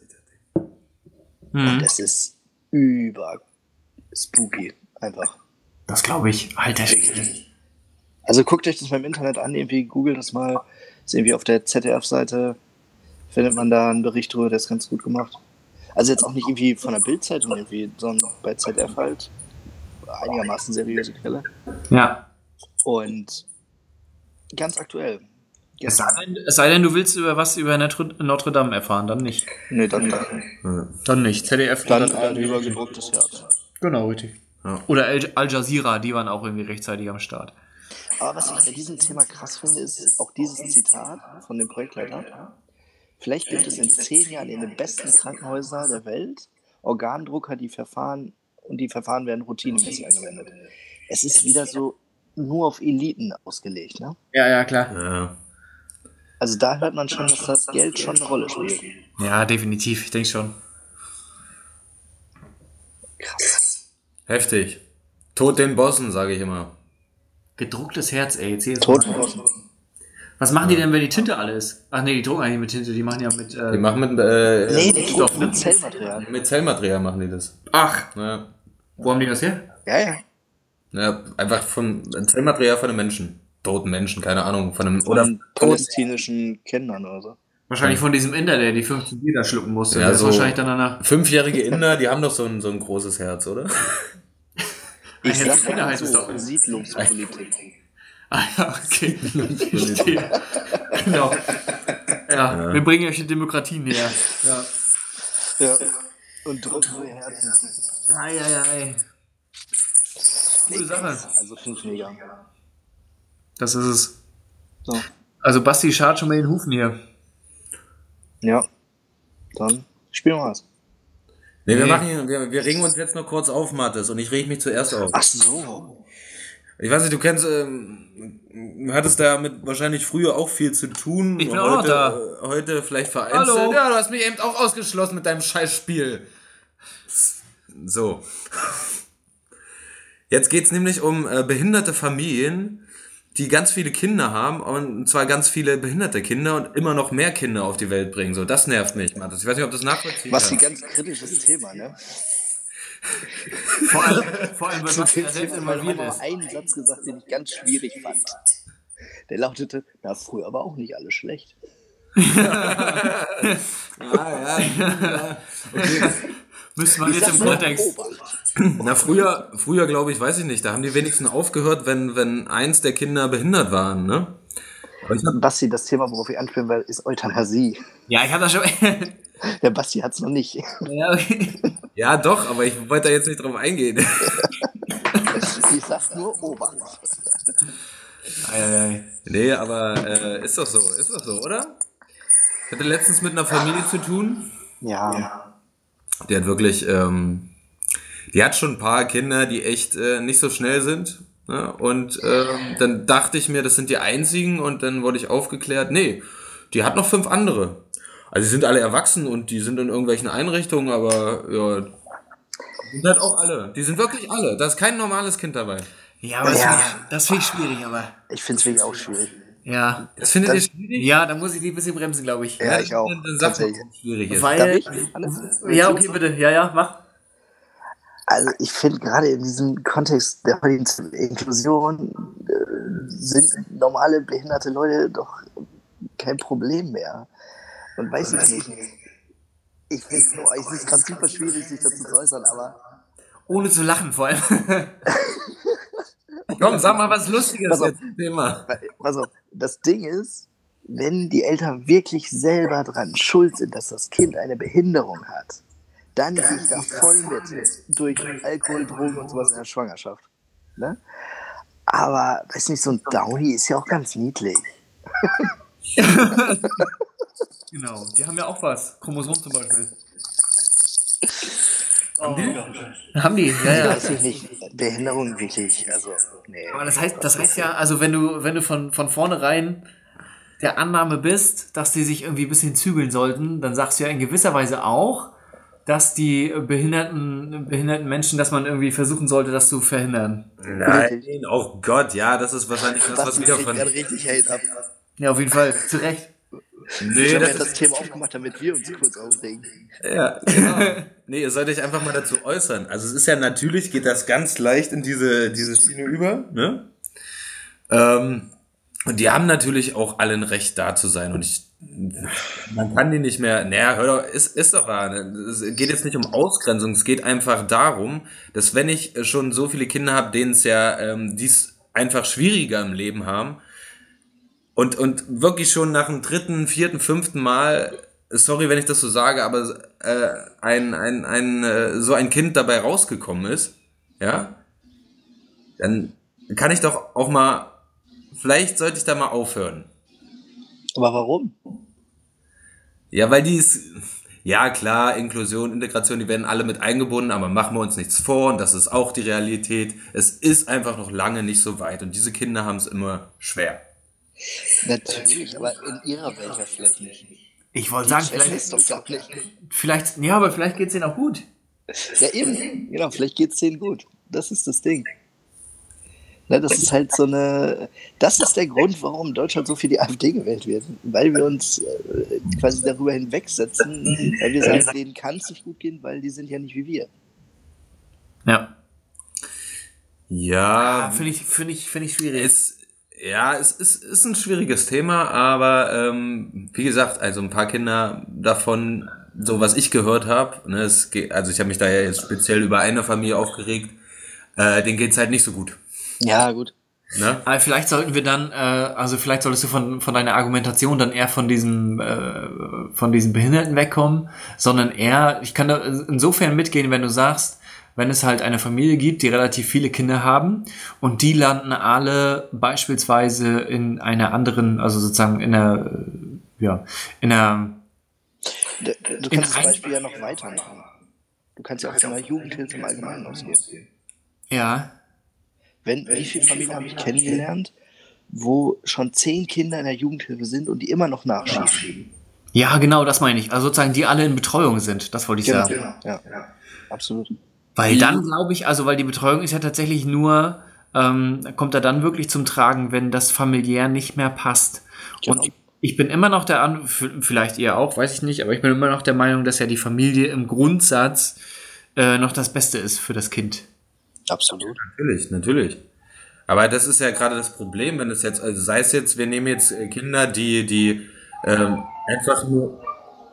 S3: Hm.
S2: Und das ist über spooky. Einfach.
S3: Das glaube ich. Alter Schwede.
S2: Also guckt euch das mal im Internet an, irgendwie googelt das mal. Ist irgendwie auf der Z D F-Seite, findet man da einen Bericht drüber, der ist ganz gut gemacht. Also jetzt auch nicht irgendwie von der Bild-Zeitung irgendwie, sondern bei Z D F halt. Einigermaßen seriöse Quelle.
S3: Ja.
S2: Und ganz aktuell.
S3: Es sei, denn, es sei denn, du willst über was über Notre, Notre Dame erfahren, dann nicht.
S2: Nee, dann nicht.
S3: Dann nicht. Z D F.
S2: Dann ein übergedrucktes Herz.
S3: Genau, richtig.
S1: Ja.
S3: Oder Al, Al Jazeera, die waren auch irgendwie rechtzeitig am Start.
S2: Aber was ich bei diesem Thema krass finde, ist auch dieses Zitat von dem Projektleiter. Vielleicht gibt es in zehn Jahren in den besten Krankenhäusern der Welt Organdrucker, die Verfahren und die Verfahren werden routinemäßig angewendet. Es ist wieder so nur auf Eliten ausgelegt, ne?
S3: Ja, ja, klar.
S1: Ja.
S2: Also da hört man schon, dass das Geld schon eine Rolle spielt.
S3: Ja, definitiv. Ich denke schon.
S2: Krass.
S1: Heftig. Tod den Bossen, sage ich immer.
S3: Gedrucktes Herz, ey. Jetzt hier ist
S2: Totenbossen.
S3: Was machen die denn, wenn die Tinte alle ist? Ach nee, die drucken eigentlich mit Tinte, die machen ja mit. Äh,
S1: Die machen mit, äh,
S2: Nee, die
S3: Stoff,
S2: drucken
S3: ne?
S2: mit Zellmaterial.
S1: mit Zellmaterial machen die das.
S3: Ach,
S1: Ja.
S3: wo haben die das her?
S2: Ja, ja.
S1: Ja, einfach von Zellmaterial von einem Menschen. Toten Menschen, keine Ahnung. Von einem, oder
S2: Von palästinensischen Kindern oder so.
S3: Wahrscheinlich von diesem Inder, der die fünfzehn Liter schlucken musste.
S1: Ja,
S3: der ist
S1: so-
S3: wahrscheinlich dann danach.
S1: fünfjährige Inder, die haben doch so ein, so ein großes Herz, oder?
S2: Ich
S3: Herz
S2: sag
S3: Kinder
S2: mal
S3: heißt es
S2: so,
S3: doch.
S2: Siedlungspolitik.
S3: Ah ja, okay. Verstehe. Genau. Ja, wir bringen euch die Demokratie näher. Ja.
S2: Ja. Und drücken eure Herzen.
S3: Ei, ei, ei. Gute Sache.
S2: Also finde ich mega.
S3: Das ist es.
S2: So.
S3: Also Basti schart schon mal den Hufen hier.
S2: Ja. Dann spielen wir was.
S1: Nee, wir
S3: Nee.
S1: machen, wir, wir regen uns jetzt noch kurz auf, Mathis, und ich reg mich zuerst auf.
S2: Ach so.
S1: Ich weiß nicht, du kennst, ähm, du hattest damit wahrscheinlich früher auch viel zu tun.
S3: Ich bin auch noch
S1: heute,
S3: da.
S1: äh, Heute vielleicht vereinzelt.
S3: Hallo.
S1: Ja, du hast mich eben auch ausgeschlossen mit deinem Scheißspiel. So. Jetzt geht's nämlich um äh, behinderte Familien, die ganz viele Kinder haben, und zwar ganz viele behinderte Kinder und immer noch mehr Kinder auf die Welt bringen. So, das nervt mich, Mathis. Ich weiß nicht, ob das nachvollziehbar
S2: Was
S1: ist.
S2: ein ganz kritisches Thema, ne?
S3: Vor allem, vor allem weil
S2: Zu
S3: Basti
S2: dem
S3: ja selbst
S2: Thema
S3: involviert
S2: mal
S3: ist.
S2: einen Satz gesagt, den ich ganz schwierig fand. Der lautete, na, früher war auch nicht alles schlecht.
S1: Ja, ja, ja. Okay.
S3: Müsste man
S2: Ich
S3: jetzt
S2: sag
S3: im
S2: nur
S3: Kontext.
S2: Obacht.
S1: Na, früher, früher glaube ich, weiß ich nicht, da haben die wenigsten aufgehört, wenn, wenn eins der Kinder behindert waren, ne? Aber ich hab,
S2: Basti, das Thema, worauf ich anspielen will, ist Euthanasie.
S3: Ja, ich habe das schon.
S2: Der Basti hat's noch nicht.
S3: Ja, okay.
S1: ja, doch, aber ich wollte da jetzt nicht drauf eingehen.
S2: Ich sag nur Obacht.
S3: Ei, ei, ei.
S1: Nee, aber äh, ist doch so, ist doch so, oder? Ich hatte letztens mit einer Familie zu tun,
S2: Ja.
S1: die hat wirklich, ähm, die hat schon ein paar Kinder, die echt äh, nicht so schnell sind. Ne? Und ähm, dann dachte ich mir, das sind die einzigen, und dann wurde ich aufgeklärt, nee, die hat noch fünf andere. Also die sind alle erwachsen und die sind in irgendwelchen Einrichtungen, aber ja, die sind halt auch alle. Die sind wirklich alle. Da ist kein normales Kind dabei.
S3: Ja, aber das
S2: Ja.
S3: finde ich, das find ich schwierig, aber.
S2: Ich find's wirklich auch schwierig.
S3: Ja.
S1: Das findet ihr
S2: Das-
S1: schwierig?
S3: Ja, da muss ich die ein bisschen bremsen, glaube ich.
S2: Ja, ich auch.
S1: Dann, dann sag mal,
S2: Tatsächlich.
S1: was schwierig ist.
S3: Weil.
S2: Darf ich? Alles?
S3: Ja, okay, bitte. Ja, ja, mach.
S2: Also ich finde gerade in diesem Kontext der heutigen Inklusion äh, sind normale behinderte Leute doch kein Problem mehr. Und weiß ich nicht. Ich finde es gerade super schwierig, sich dazu zu äußern, aber
S3: Ohne zu lachen vor allem.
S1: Komm, sag mal was Lustiges
S2: Pass auf.
S1: jetzt. Thema.
S2: also das Ding ist, wenn die Eltern wirklich selber dran schuld sind, dass das Kind eine Behinderung hat, dann gehe ich da voll mit. Durch Alkohol, Drogen und sowas in der Schwangerschaft. Ne? Aber, weiß nicht, so ein Downy ist ja auch ganz niedlich.
S3: Genau, die haben ja auch was. Chromosom zum Beispiel.
S1: Haben die?
S3: Haben die, ja, ja.
S2: Weiß ich nicht. Behinderung wirklich, also, nee.
S3: Aber das heißt, das heißt ja, also wenn du, wenn du von, von vornherein der Annahme bist, dass die sich irgendwie ein bisschen zügeln sollten, dann sagst du ja in gewisser Weise auch, dass die behinderten, behinderten Menschen, dass man irgendwie versuchen sollte, das zu verhindern.
S1: Nein, oh Gott, ja, das ist wahrscheinlich das, was wieder von...
S2: gerade richtig Hate ab.
S3: Ja, auf jeden Fall, zu Recht.
S1: Nee,
S2: Ich habe
S1: das
S2: das
S1: ist,
S2: Thema aufgemacht, damit wir uns kurz aufregen.
S1: ja, genau. Nee, ihr sollt euch einfach mal dazu äußern. Also es ist ja natürlich, geht das ganz leicht in diese, diese Schiene über, ne? Ähm, und die haben natürlich auch alle ein Recht da zu sein. Und ich, man kann die nicht mehr, naja, hör doch, ist, ist doch wahr. Ne? Es geht jetzt nicht um Ausgrenzung, es geht einfach darum, dass wenn ich schon so viele Kinder habe, denen es ja, ähm, dies einfach schwieriger im Leben haben, und, und wirklich schon nach dem dritten, vierten, fünften Mal, sorry, wenn ich das so sage, aber äh, ein, ein, ein, äh, so ein Kind dabei rausgekommen ist, ja, dann kann ich doch auch mal, vielleicht sollte ich da mal aufhören.
S2: Aber warum?
S1: Ja, weil die ist, ja klar, Inklusion, Integration, die werden alle mit eingebunden, aber machen wir uns nichts vor und das ist auch die Realität. Es ist einfach noch lange nicht so weit und diese Kinder haben es immer schwer.
S2: Natürlich, aber in ihrer Welt ja vielleicht nicht.
S3: Ich wollte sagen,
S2: Vielleicht
S3: vielleicht,
S2: ist doch gar nicht.
S3: vielleicht, ja, aber vielleicht geht's denen auch gut.
S2: Ja, eben. Genau, vielleicht geht's denen gut. Das ist das Ding. Ne, das ist halt so eine. Das ist der Grund, warum in Deutschland so viel die AfD gewählt wird. Weil wir uns äh, quasi darüber hinwegsetzen, weil wir sagen, denen kann es nicht gut gehen, weil die sind ja nicht wie wir.
S3: Ja.
S1: Ja,
S3: Finde ich, finde ich, finde ich schwierig.
S1: es, ja, es ist, ist ein schwieriges Thema, aber ähm, wie gesagt, also ein paar Kinder davon, so was ich gehört habe, ne, es geht, also ich habe mich da ja jetzt speziell über eine Familie aufgeregt, äh, denen geht's halt nicht so gut.
S2: Ja, gut.
S1: Ne?
S3: Aber vielleicht sollten wir dann, äh, also vielleicht solltest du von, von deiner Argumentation dann eher von diesem, äh, von diesen Behinderten wegkommen, sondern eher, ich kann da insofern mitgehen, wenn du sagst, wenn es halt eine Familie gibt, die relativ viele Kinder haben und die landen alle beispielsweise in einer anderen, also sozusagen in einer, äh, ja, in einer,
S2: Du, du
S3: In
S2: kannst das
S3: ein-
S2: Beispiel ja noch weitermachen. Du kannst ja auch von der Jugendhilfe im Allgemeinen ausgehen.
S3: ja,
S2: Wenn, wie viele Familien habe ich kennengelernt, wo schon zehn Kinder in der Jugendhilfe sind und die immer noch nachschieben?
S3: ja, genau, das meine ich. Also sozusagen, die alle in Betreuung sind, das wollte ich sagen.
S2: Ja, ja, absolut.
S3: Weil dann glaube ich, also weil die Betreuung ist ja tatsächlich nur, ähm, kommt er dann wirklich zum Tragen, wenn das familiär nicht mehr passt.
S2: Genau.
S3: Und ich bin immer noch der An, vielleicht ihr auch, weiß ich nicht, aber ich bin immer noch der Meinung, dass ja die Familie im Grundsatz äh, noch das Beste ist für das Kind.
S2: Absolut.
S1: Natürlich, natürlich. Aber das ist ja gerade das Problem, wenn es jetzt, also sei es jetzt, wir nehmen jetzt äh, Kinder, die, die ähm, einfach nur.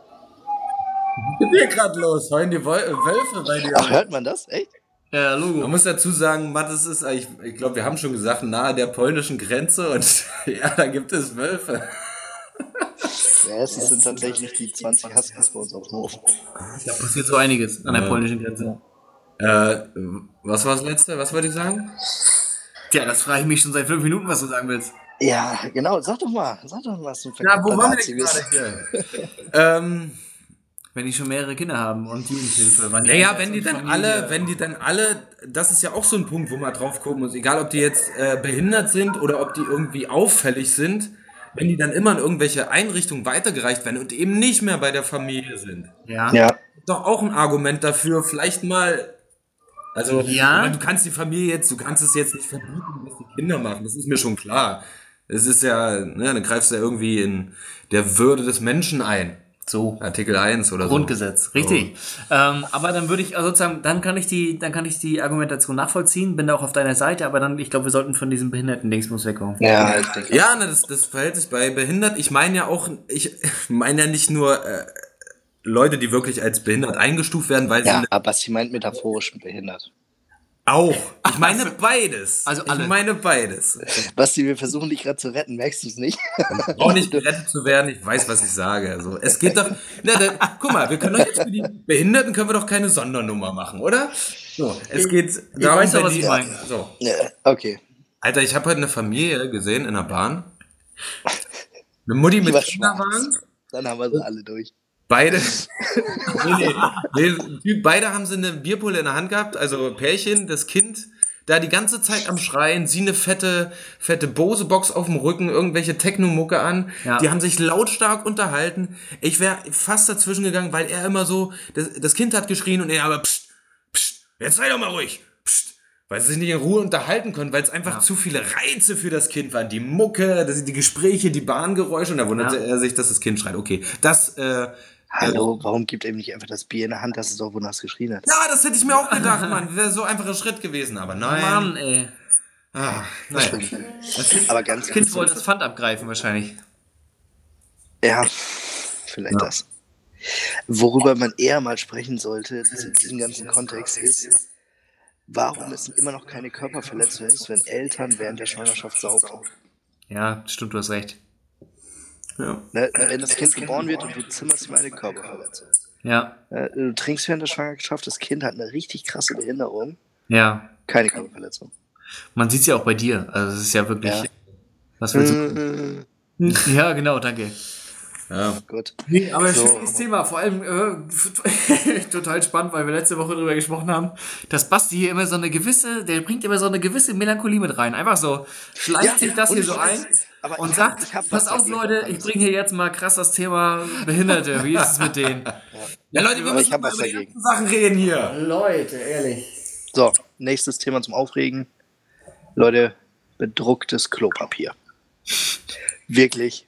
S1: Was ist hier gerade los? Heulen die Wol- Wölfe bei dir?
S2: Ach, hört man das? Echt?
S3: Ja, Logo.
S1: Man muss dazu sagen, Mattes ist, ich, ich glaube, wir haben schon gesagt, nahe der polnischen Grenze und ja, da gibt es Wölfe.
S2: Ja, es sind tatsächlich die zwanzig Huskies bei uns auf dem Hof.
S3: Da passiert so einiges an der polnischen Grenze.
S1: Äh, was war das letzte? Was wollte ich sagen?
S3: Tja, das frage ich mich schon seit fünf Minuten, was du sagen willst.
S2: Ja, genau. Sag doch mal. Sag doch mal, was du für
S1: Ja, wo
S2: ein
S1: waren wir
S2: Nazi
S1: denn
S2: bist.
S1: gerade hier? ähm,
S3: Wenn die schon mehrere Kinder haben und Jugendhilfe. wann die
S1: Naja,
S3: Eltern
S1: wenn die
S3: und
S1: dann
S3: Familie-
S1: alle, wenn die dann alle, das ist ja auch so ein Punkt, wo man drauf gucken muss, egal ob die jetzt äh, behindert sind oder ob die irgendwie auffällig sind, wenn die dann immer in irgendwelche Einrichtungen weitergereicht werden und eben nicht mehr bei der Familie sind.
S3: Ja.
S2: Ja.
S1: Ist doch auch ein Argument dafür, vielleicht mal, also,
S3: Ja.
S1: ich meine, du kannst die Familie jetzt, du kannst es jetzt nicht verbieten, was die Kinder machen, das ist mir schon klar. Es ist ja, ne, dann greifst du ja irgendwie in der Würde des Menschen ein.
S3: So.
S1: Artikel eins oder
S3: Grundgesetz,
S1: so.
S3: richtig. So. Ähm, aber dann würde ich, also sozusagen, dann kann ich die, dann kann ich die Argumentation nachvollziehen, bin da auch auf deiner Seite, aber dann, ich glaube, wir sollten von diesem Behinderten-Dingsbums wegkommen.
S2: Ja, ich denke.
S1: Ja, ne, das, das verhält sich bei behindert. Ich meine ja auch, ich meine ja nicht nur äh, Leute, die wirklich als behindert eingestuft werden, weil
S2: Ja,
S1: sie
S2: aber sie meint metaphorisch behindert.
S1: auch. Ich meine beides.
S3: Also alle.
S1: Ich meine beides.
S2: Basti, wir versuchen dich gerade zu retten, merkst du es nicht?
S1: Auch nicht gerettet zu werden, ich weiß, was ich sage. Also, es geht doch. Na, da, guck mal, wir können doch jetzt für die Behinderten können wir doch keine Sondernummer machen, oder? So, es geht
S3: Ich weiß doch, was
S1: die-
S3: ich meine.
S1: So.
S2: Ja, okay.
S1: Alter, ich habe heute eine Familie gesehen in der Bahn. Eine Mutti mit
S2: war
S1: Kinderwagen.
S2: Dann haben wir sie alle durch.
S1: Beide, nee, nee, nee, beide haben sie eine Bierpulle in der Hand gehabt, also Pärchen, das Kind, da die ganze Zeit am Schreien, sie eine fette, fette Bose-Box auf dem Rücken, irgendwelche Techno-Mucke an,
S3: Ja.
S1: die haben sich lautstark unterhalten. Ich wäre fast dazwischen gegangen, weil er immer so, das, das Kind hat geschrien und er aber, pst, pst, jetzt sei doch mal ruhig, pst, weil sie sich nicht in Ruhe unterhalten können, weil es einfach
S3: Ja.
S1: zu viele Reize für das Kind waren. Die Mucke, das sind die Gespräche, die Bahngeräusche, und da wundert
S3: Ja.
S1: er sich, dass das Kind schreit. Okay, das, äh,
S2: Hallo, warum gibt er ihm nicht einfach das Bier in der Hand, dass es auch wonach geschrien hat?
S1: ja, das hätte ich mir auch gedacht, Mann. Wäre so einfach ein Schritt gewesen, aber nein.
S3: Mann, ey.
S1: Ah, naja.
S2: Aber ganz
S3: Das Kind
S2: ernst,
S3: wollte das Pfand abgreifen, wahrscheinlich.
S2: ja, vielleicht das. Worüber man eher mal sprechen sollte in diesem ganzen Kontext ist, warum es immer noch keine Körperverletzung ist, wenn Eltern während der Schwangerschaft saufen.
S3: Ja, stimmt, du hast recht.
S1: Ja.
S2: Ne, wenn das Kind geboren wird und du zimmerst ihm eine Körperverletzung.
S3: Ja,
S2: Ne, du trinkst während der Schwangerschaft, das Kind hat eine richtig krasse Behinderung,
S3: ja.
S2: keine Körperverletzung.
S3: Man sieht es ja auch bei dir. Also es ist ja wirklich.
S2: Ja.
S3: Was willst du?
S2: Mhm.
S3: Ja, genau, danke.
S1: Ja.
S2: Gut.
S3: Nee, aber
S2: So.
S3: schwieriges Thema. Vor allem äh, total spannend, weil wir letzte Woche drüber gesprochen haben, dass Basti hier immer so eine gewisse, der bringt immer so eine gewisse Melancholie mit rein. Einfach so, schleicht
S2: Ja,
S3: sich das
S2: und
S3: hier
S2: ich
S3: so
S2: weiß,
S3: ein
S2: aber
S3: und
S2: ich
S3: sagt,
S2: hab- ich hab was
S3: pass auf
S2: dagegen.
S3: Leute, ich bringe hier jetzt mal krass das Thema Behinderte. Wie ist es mit denen?
S1: Ja, Leute, wir
S2: Aber
S1: müssen
S2: ich hab
S1: mal
S2: was
S1: über die
S2: dagegen.
S1: ganzen Sachen reden hier.
S3: Leute, ehrlich.
S2: So, nächstes Thema zum Aufregen. Leute, bedrucktes Klopapier. Wirklich.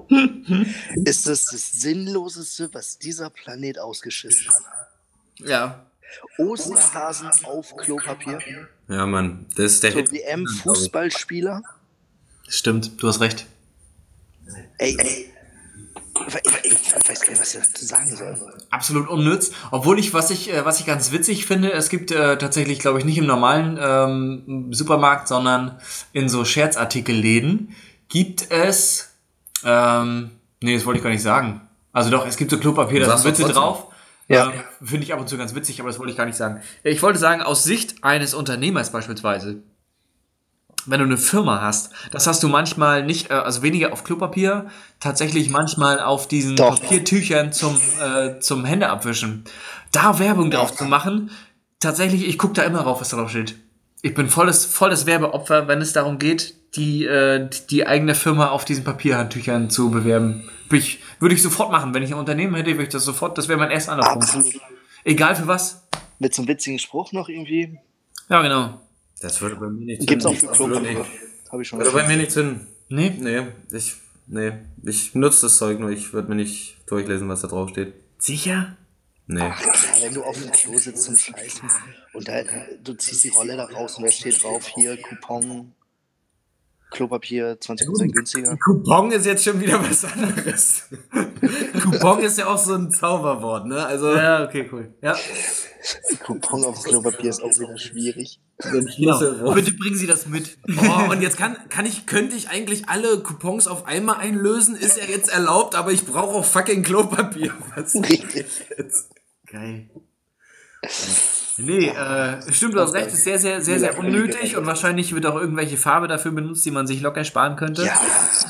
S2: Ist das das Sinnloseste, was dieser Planet ausgeschissen hat?
S3: Ja.
S2: Osterhasen auf Klopapier?
S1: Ja, Mann, das ist der
S2: So
S1: Hit.
S2: W M-Fußballspieler?
S3: Stimmt, du hast recht.
S2: Ey, ey. Ich, ich, ich weiß gar nicht, was ich dazu sagen soll.
S3: Absolut unnütz. Obwohl ich, was ich, äh, was ich ganz witzig finde, es gibt äh, tatsächlich, glaube ich, nicht im normalen ähm, Supermarkt, sondern in so Scherzartikelläden gibt es, ähm, nee, das wollte ich gar nicht sagen. Also doch, es gibt so Klopapier, da
S1: Sag's
S3: sind
S1: doch
S3: Witze
S1: trotzdem.
S3: drauf.
S2: Ja.
S3: Ähm, finde ich ab und zu ganz witzig, aber das wollte ich gar nicht sagen. Ich wollte sagen, aus Sicht eines Unternehmers beispielsweise, wenn du eine Firma hast, das hast du manchmal nicht, äh, also weniger auf Klopapier, tatsächlich manchmal auf diesen
S2: Doch.
S3: Papiertüchern zum, äh, zum Händeabwischen. Da Werbung drauf zu machen, tatsächlich, ich gucke da immer rauf, was da drauf steht. Ich bin volles, volles Werbeopfer, wenn es darum geht, die, äh, die eigene Firma auf diesen Papierhandtüchern zu bewerben. Würde ich, würde ich sofort machen. Wenn ich ein Unternehmen hätte, würde ich das sofort, das wäre mein erster Anlaufpunkt.
S2: Absolut.
S3: Egal für was.
S2: Mit so einem witzigen Spruch noch irgendwie.
S3: Ja, genau.
S1: Das würde bei mir nicht
S2: Gibt's auch
S1: hin.
S2: für
S1: Das würde
S2: Klopapier.
S1: nicht-
S2: Habe ich schon
S1: Würde bei
S2: gesehen.
S1: mir nichts hin.
S3: Nee?
S1: Nee, ich, nee, ich nutze das Zeug nur, ich würde mir nicht durchlesen, was da drauf steht.
S3: Sicher?
S1: Nee.
S2: Ja, wenn du auf dem Klo sitzt zum Scheißen und da, du ziehst die Rolle da raus und da steht drauf, hier Coupon, Klopapier zwanzig Prozent günstiger.
S1: Coupon ist jetzt schon wieder was anderes. Coupon ist ja auch so ein Zauberwort, ne? Also,
S3: Ja, okay, cool. Ja.
S2: Coupon aufs Klopapier ist auch wieder schwierig.
S3: Genau. Bitte bringen Sie das mit.
S1: Oh, und jetzt kann, kann ich, könnte ich eigentlich alle Coupons auf einmal einlösen? Ist ja jetzt erlaubt, aber ich brauche auch fucking Klopapier. Was
S2: Richtig.
S1: jetzt?
S3: Geil. Nee, äh, stimmt, du hast recht, ist sehr, sehr, sehr, sehr unnötig und wahrscheinlich wird auch irgendwelche Farbe dafür benutzt, die man sich locker sparen könnte.
S2: Ja,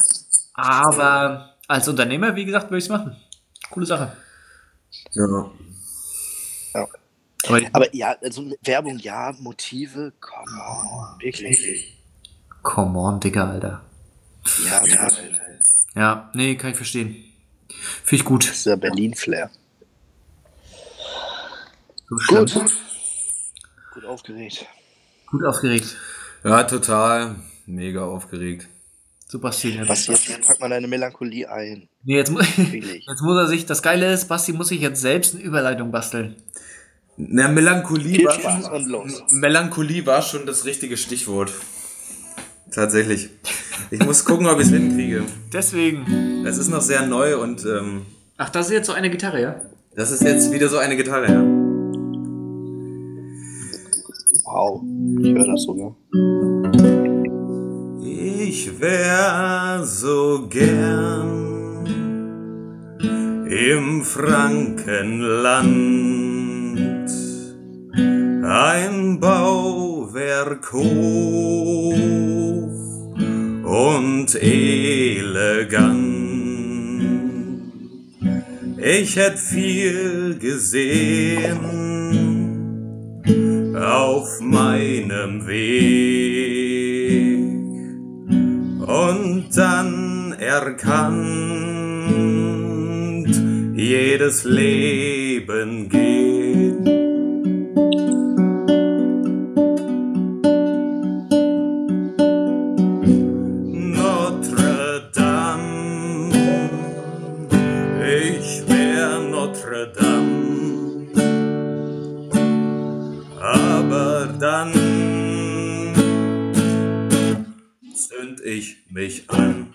S3: Aber als Unternehmer, wie gesagt, würde ich es machen. Coole Sache.
S1: Ja.
S2: ja.
S3: Aber
S2: Aber ja, also Werbung, ja, Motive, come on, wirklich.
S3: come on, Digga, Alter.
S2: Ja, ja, das
S3: Ja, nee, kann ich verstehen. Finde ich gut.
S2: ist der Berlin-Flair.
S3: So schlimm.
S2: Gut. Gut aufgeregt.
S3: Gut aufgeregt.
S1: Ja, total. Mega aufgeregt.
S3: Super Szene.
S2: Was jetzt? Pack mal deine Melancholie ein.
S3: Nee, jetzt, mu jetzt muss er sich, das Geile ist, Basti muss sich jetzt selbst eine Überleitung basteln.
S1: Na, Melancholie
S2: Viel
S1: war,
S2: Spaß und los.
S1: Melancholie war schon das richtige Stichwort. Tatsächlich. Ich muss gucken, ob ich es hinkriege.
S3: Deswegen.
S1: Es ist noch sehr neu und ähm,
S3: Ach, das ist jetzt so eine Gitarre, ja?
S1: das ist jetzt wieder so eine Gitarre, ja.
S2: Wow, ich höre das sogar.
S1: Ich wär so gern im Frankenland ein Bauwerk hoch und elegant. Ich hätt viel gesehen auf meinem Weg und dann erkannt, jedes Leben geht. Notre Dame, ich wär Notre Dame, aber dann zünd ich mich an.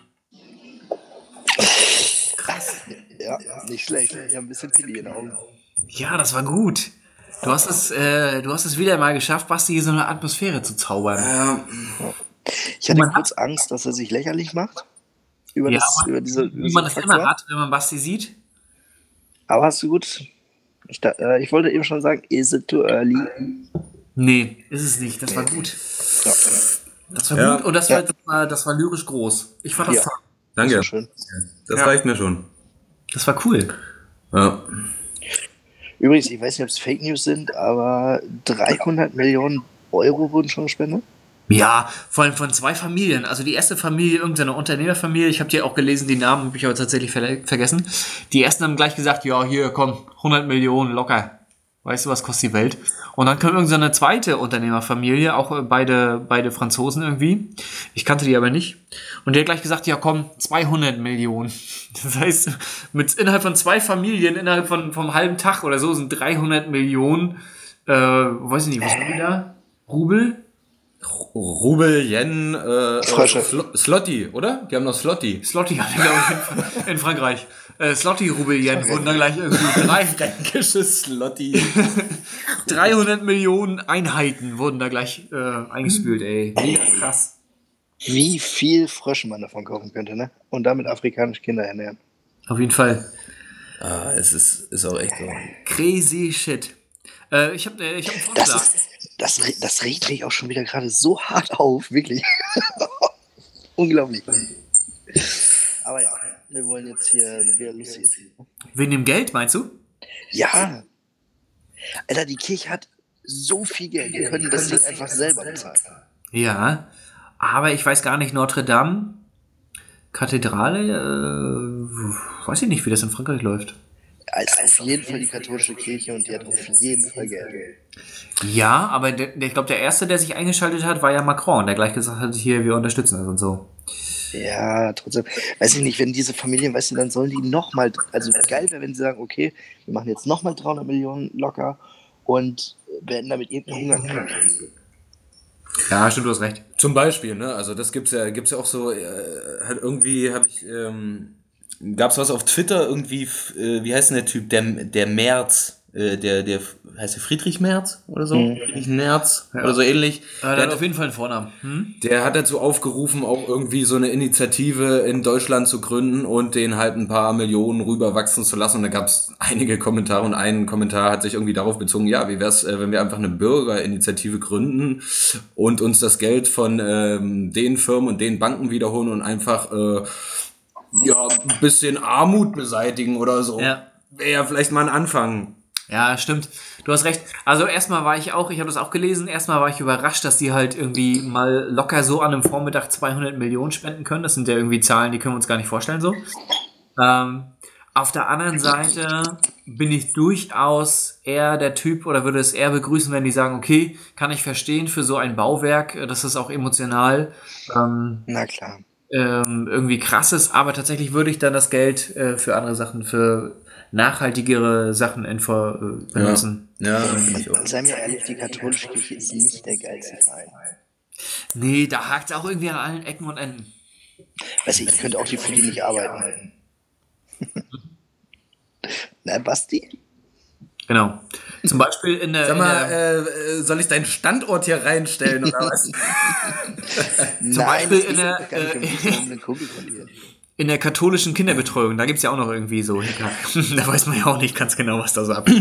S3: Krass.
S2: Ja, nicht schlecht. Ich habe ein bisschen Pili in den Augen.
S3: Ja, das war gut. Du hast es, äh, du hast es wieder mal geschafft, Basti, hier so eine Atmosphäre zu zaubern.
S1: Ja,
S2: Ich hatte
S3: Man
S2: kurz Angst, dass er sich lächerlich macht. Über,
S3: Ja,
S2: das, über diese.
S3: Wie man das
S2: Faktor.
S3: immer hat, wenn man Basti sieht.
S2: Aber hast du gut. Ich, da, äh, ich wollte eben schon sagen, is it too early?
S3: Nee, ist es nicht. Das war gut.
S2: Ja,
S3: Das war
S1: Ja.
S3: gut und das,
S2: Ja.
S3: war, das, war, das war lyrisch groß. Ich fand das
S2: Ja.
S3: toll.
S1: danke.
S2: so schön.
S1: Das
S3: Ja.
S1: reicht mir schon.
S3: Das war cool.
S1: Ja.
S2: Übrigens, ich weiß nicht, ob es Fake News sind, aber dreihundert Millionen Euro wurden schon gespendet.
S3: Ja, vor allem von zwei Familien. Also die erste Familie, irgendeine Unternehmerfamilie, ich habe die auch gelesen, die Namen habe ich aber tatsächlich ver vergessen. Die ersten haben gleich gesagt, ja, hier, komm, hundert Millionen locker. Weißt du, was kostet die Welt? Und dann kam irgendeine zweite Unternehmerfamilie, auch äh, beide, beide Franzosen irgendwie. Ich kannte die aber nicht. Und der hat gleich gesagt, ja komm, zweihundert Millionen. Das heißt, mit innerhalb von zwei Familien, innerhalb von vom halben Tag oder so, sind dreihundert Millionen, äh, weiß ich nicht, was haben die da? Rubel?
S1: Rubel, Yen, äh,
S2: Frösche.
S1: äh, Sl- Slotty, oder? Die haben noch Slotty.
S3: Slotty hat er, glaube ich, in, in Frankreich. Äh, Slotty Rubelien wurden dann gleich irgendwie drei,
S1: Fränkisches Slotty.
S3: dreihundert Millionen Einheiten wurden da gleich äh, eingespült, ey. Mega krass.
S2: Wie viel Frösche man davon kaufen könnte, ne? Und damit afrikanische Kinder ernähren.
S3: Auf jeden Fall.
S1: Ah, es ist, ist auch echt so.
S3: Crazy shit. Äh, ich habe äh, ich hab einen
S2: Das,
S3: Vorschlag.
S2: ist, das, re- das regt mich auch schon wieder gerade so hart auf, wirklich. Unglaublich. Aber ja, wir wollen jetzt hier wieder lustig.
S3: Wegen dem Geld, meinst du?
S2: Ja. Alter, die Kirche hat so viel Geld, die können das nicht einfach selber bezahlen.
S3: Ja. Aber ich weiß gar nicht, Notre Dame, Kathedrale, äh, weiß ich nicht, wie das in Frankreich läuft.
S2: Also auf jeden Fall die katholische Kirche und die hat auf jeden Fall Geld.
S3: Ja, aber der, der, ich glaube, der Erste, der sich eingeschaltet hat, war ja Macron, der gleich gesagt hat, hier, wir unterstützen das und so.
S2: Ja, trotzdem. Weiß ich nicht, wenn diese Familien, weißt du, dann sollen die nochmal, also geil wäre, wenn sie sagen, okay, wir machen jetzt nochmal dreihundert Millionen locker und werden damit irgendeinen Hunger kriegen.
S3: Ja, stimmt, du hast recht.
S1: Zum Beispiel, ne? Also das gibt's ja, gibt's ja auch so, äh, halt irgendwie habe ich, ähm, gab's was auf Twitter irgendwie, f- äh, wie heißt denn der Typ, der der Merz, äh, der der heißt der Friedrich Merz oder so,
S2: Mhm.
S1: Friedrich Merz oder so ähnlich.
S3: Äh,
S1: Der
S3: der hat
S1: hat,
S3: auf jeden Fall einen Vornamen. Hm?
S1: der hat dazu aufgerufen, auch irgendwie so eine Initiative in Deutschland zu gründen und den halt ein paar Millionen rüberwachsen zu lassen. Und da gab's einige Kommentare und ein Kommentar hat sich irgendwie darauf bezogen, ja, wie wär's, äh, wenn wir einfach eine Bürgerinitiative gründen und uns das Geld von ähm, den Firmen und den Banken wiederholen und einfach äh, ja, ein bisschen Armut beseitigen oder so.
S3: Ja.
S1: Wäre ja vielleicht mal ein Anfang.
S3: Ja, stimmt. Du hast recht. Also erstmal war ich auch, ich habe das auch gelesen, erstmal war ich überrascht, dass die halt irgendwie mal locker so an einem Vormittag zweihundert Millionen spenden können. Das sind ja irgendwie Zahlen, die können wir uns gar nicht vorstellen so. Ähm, auf der anderen Seite bin ich durchaus eher der Typ oder würde es eher begrüßen, wenn die sagen, okay, kann ich verstehen für so ein Bauwerk, das ist auch emotional. Ähm,
S2: Na klar.
S3: ähm, irgendwie krasses, aber tatsächlich würde ich dann das Geld äh, für andere Sachen, für nachhaltigere Sachen entfer äh, benutzen.
S1: Ja, ja, finde ich auch.
S2: Sei mir ehrlich, die katholische Kirche ist nicht der geilste Verein.
S3: Nee, da hakt es auch irgendwie an allen Ecken und Enden.
S2: Weißt du, ich könnte auch die für die nicht arbeiten. Na, Basti?
S3: Genau. Zum Beispiel in der.
S1: Sag
S3: in
S1: mal,
S3: der
S1: äh, soll ich deinen Standort hier reinstellen oder was?
S2: Zum
S3: Beispiel in der, äh,
S2: ein Kumpel von dir.
S3: in der katholischen Kinderbetreuung, da gibt's ja auch noch irgendwie so Hickhack. Da weiß man ja auch nicht ganz genau, was da so abgeht.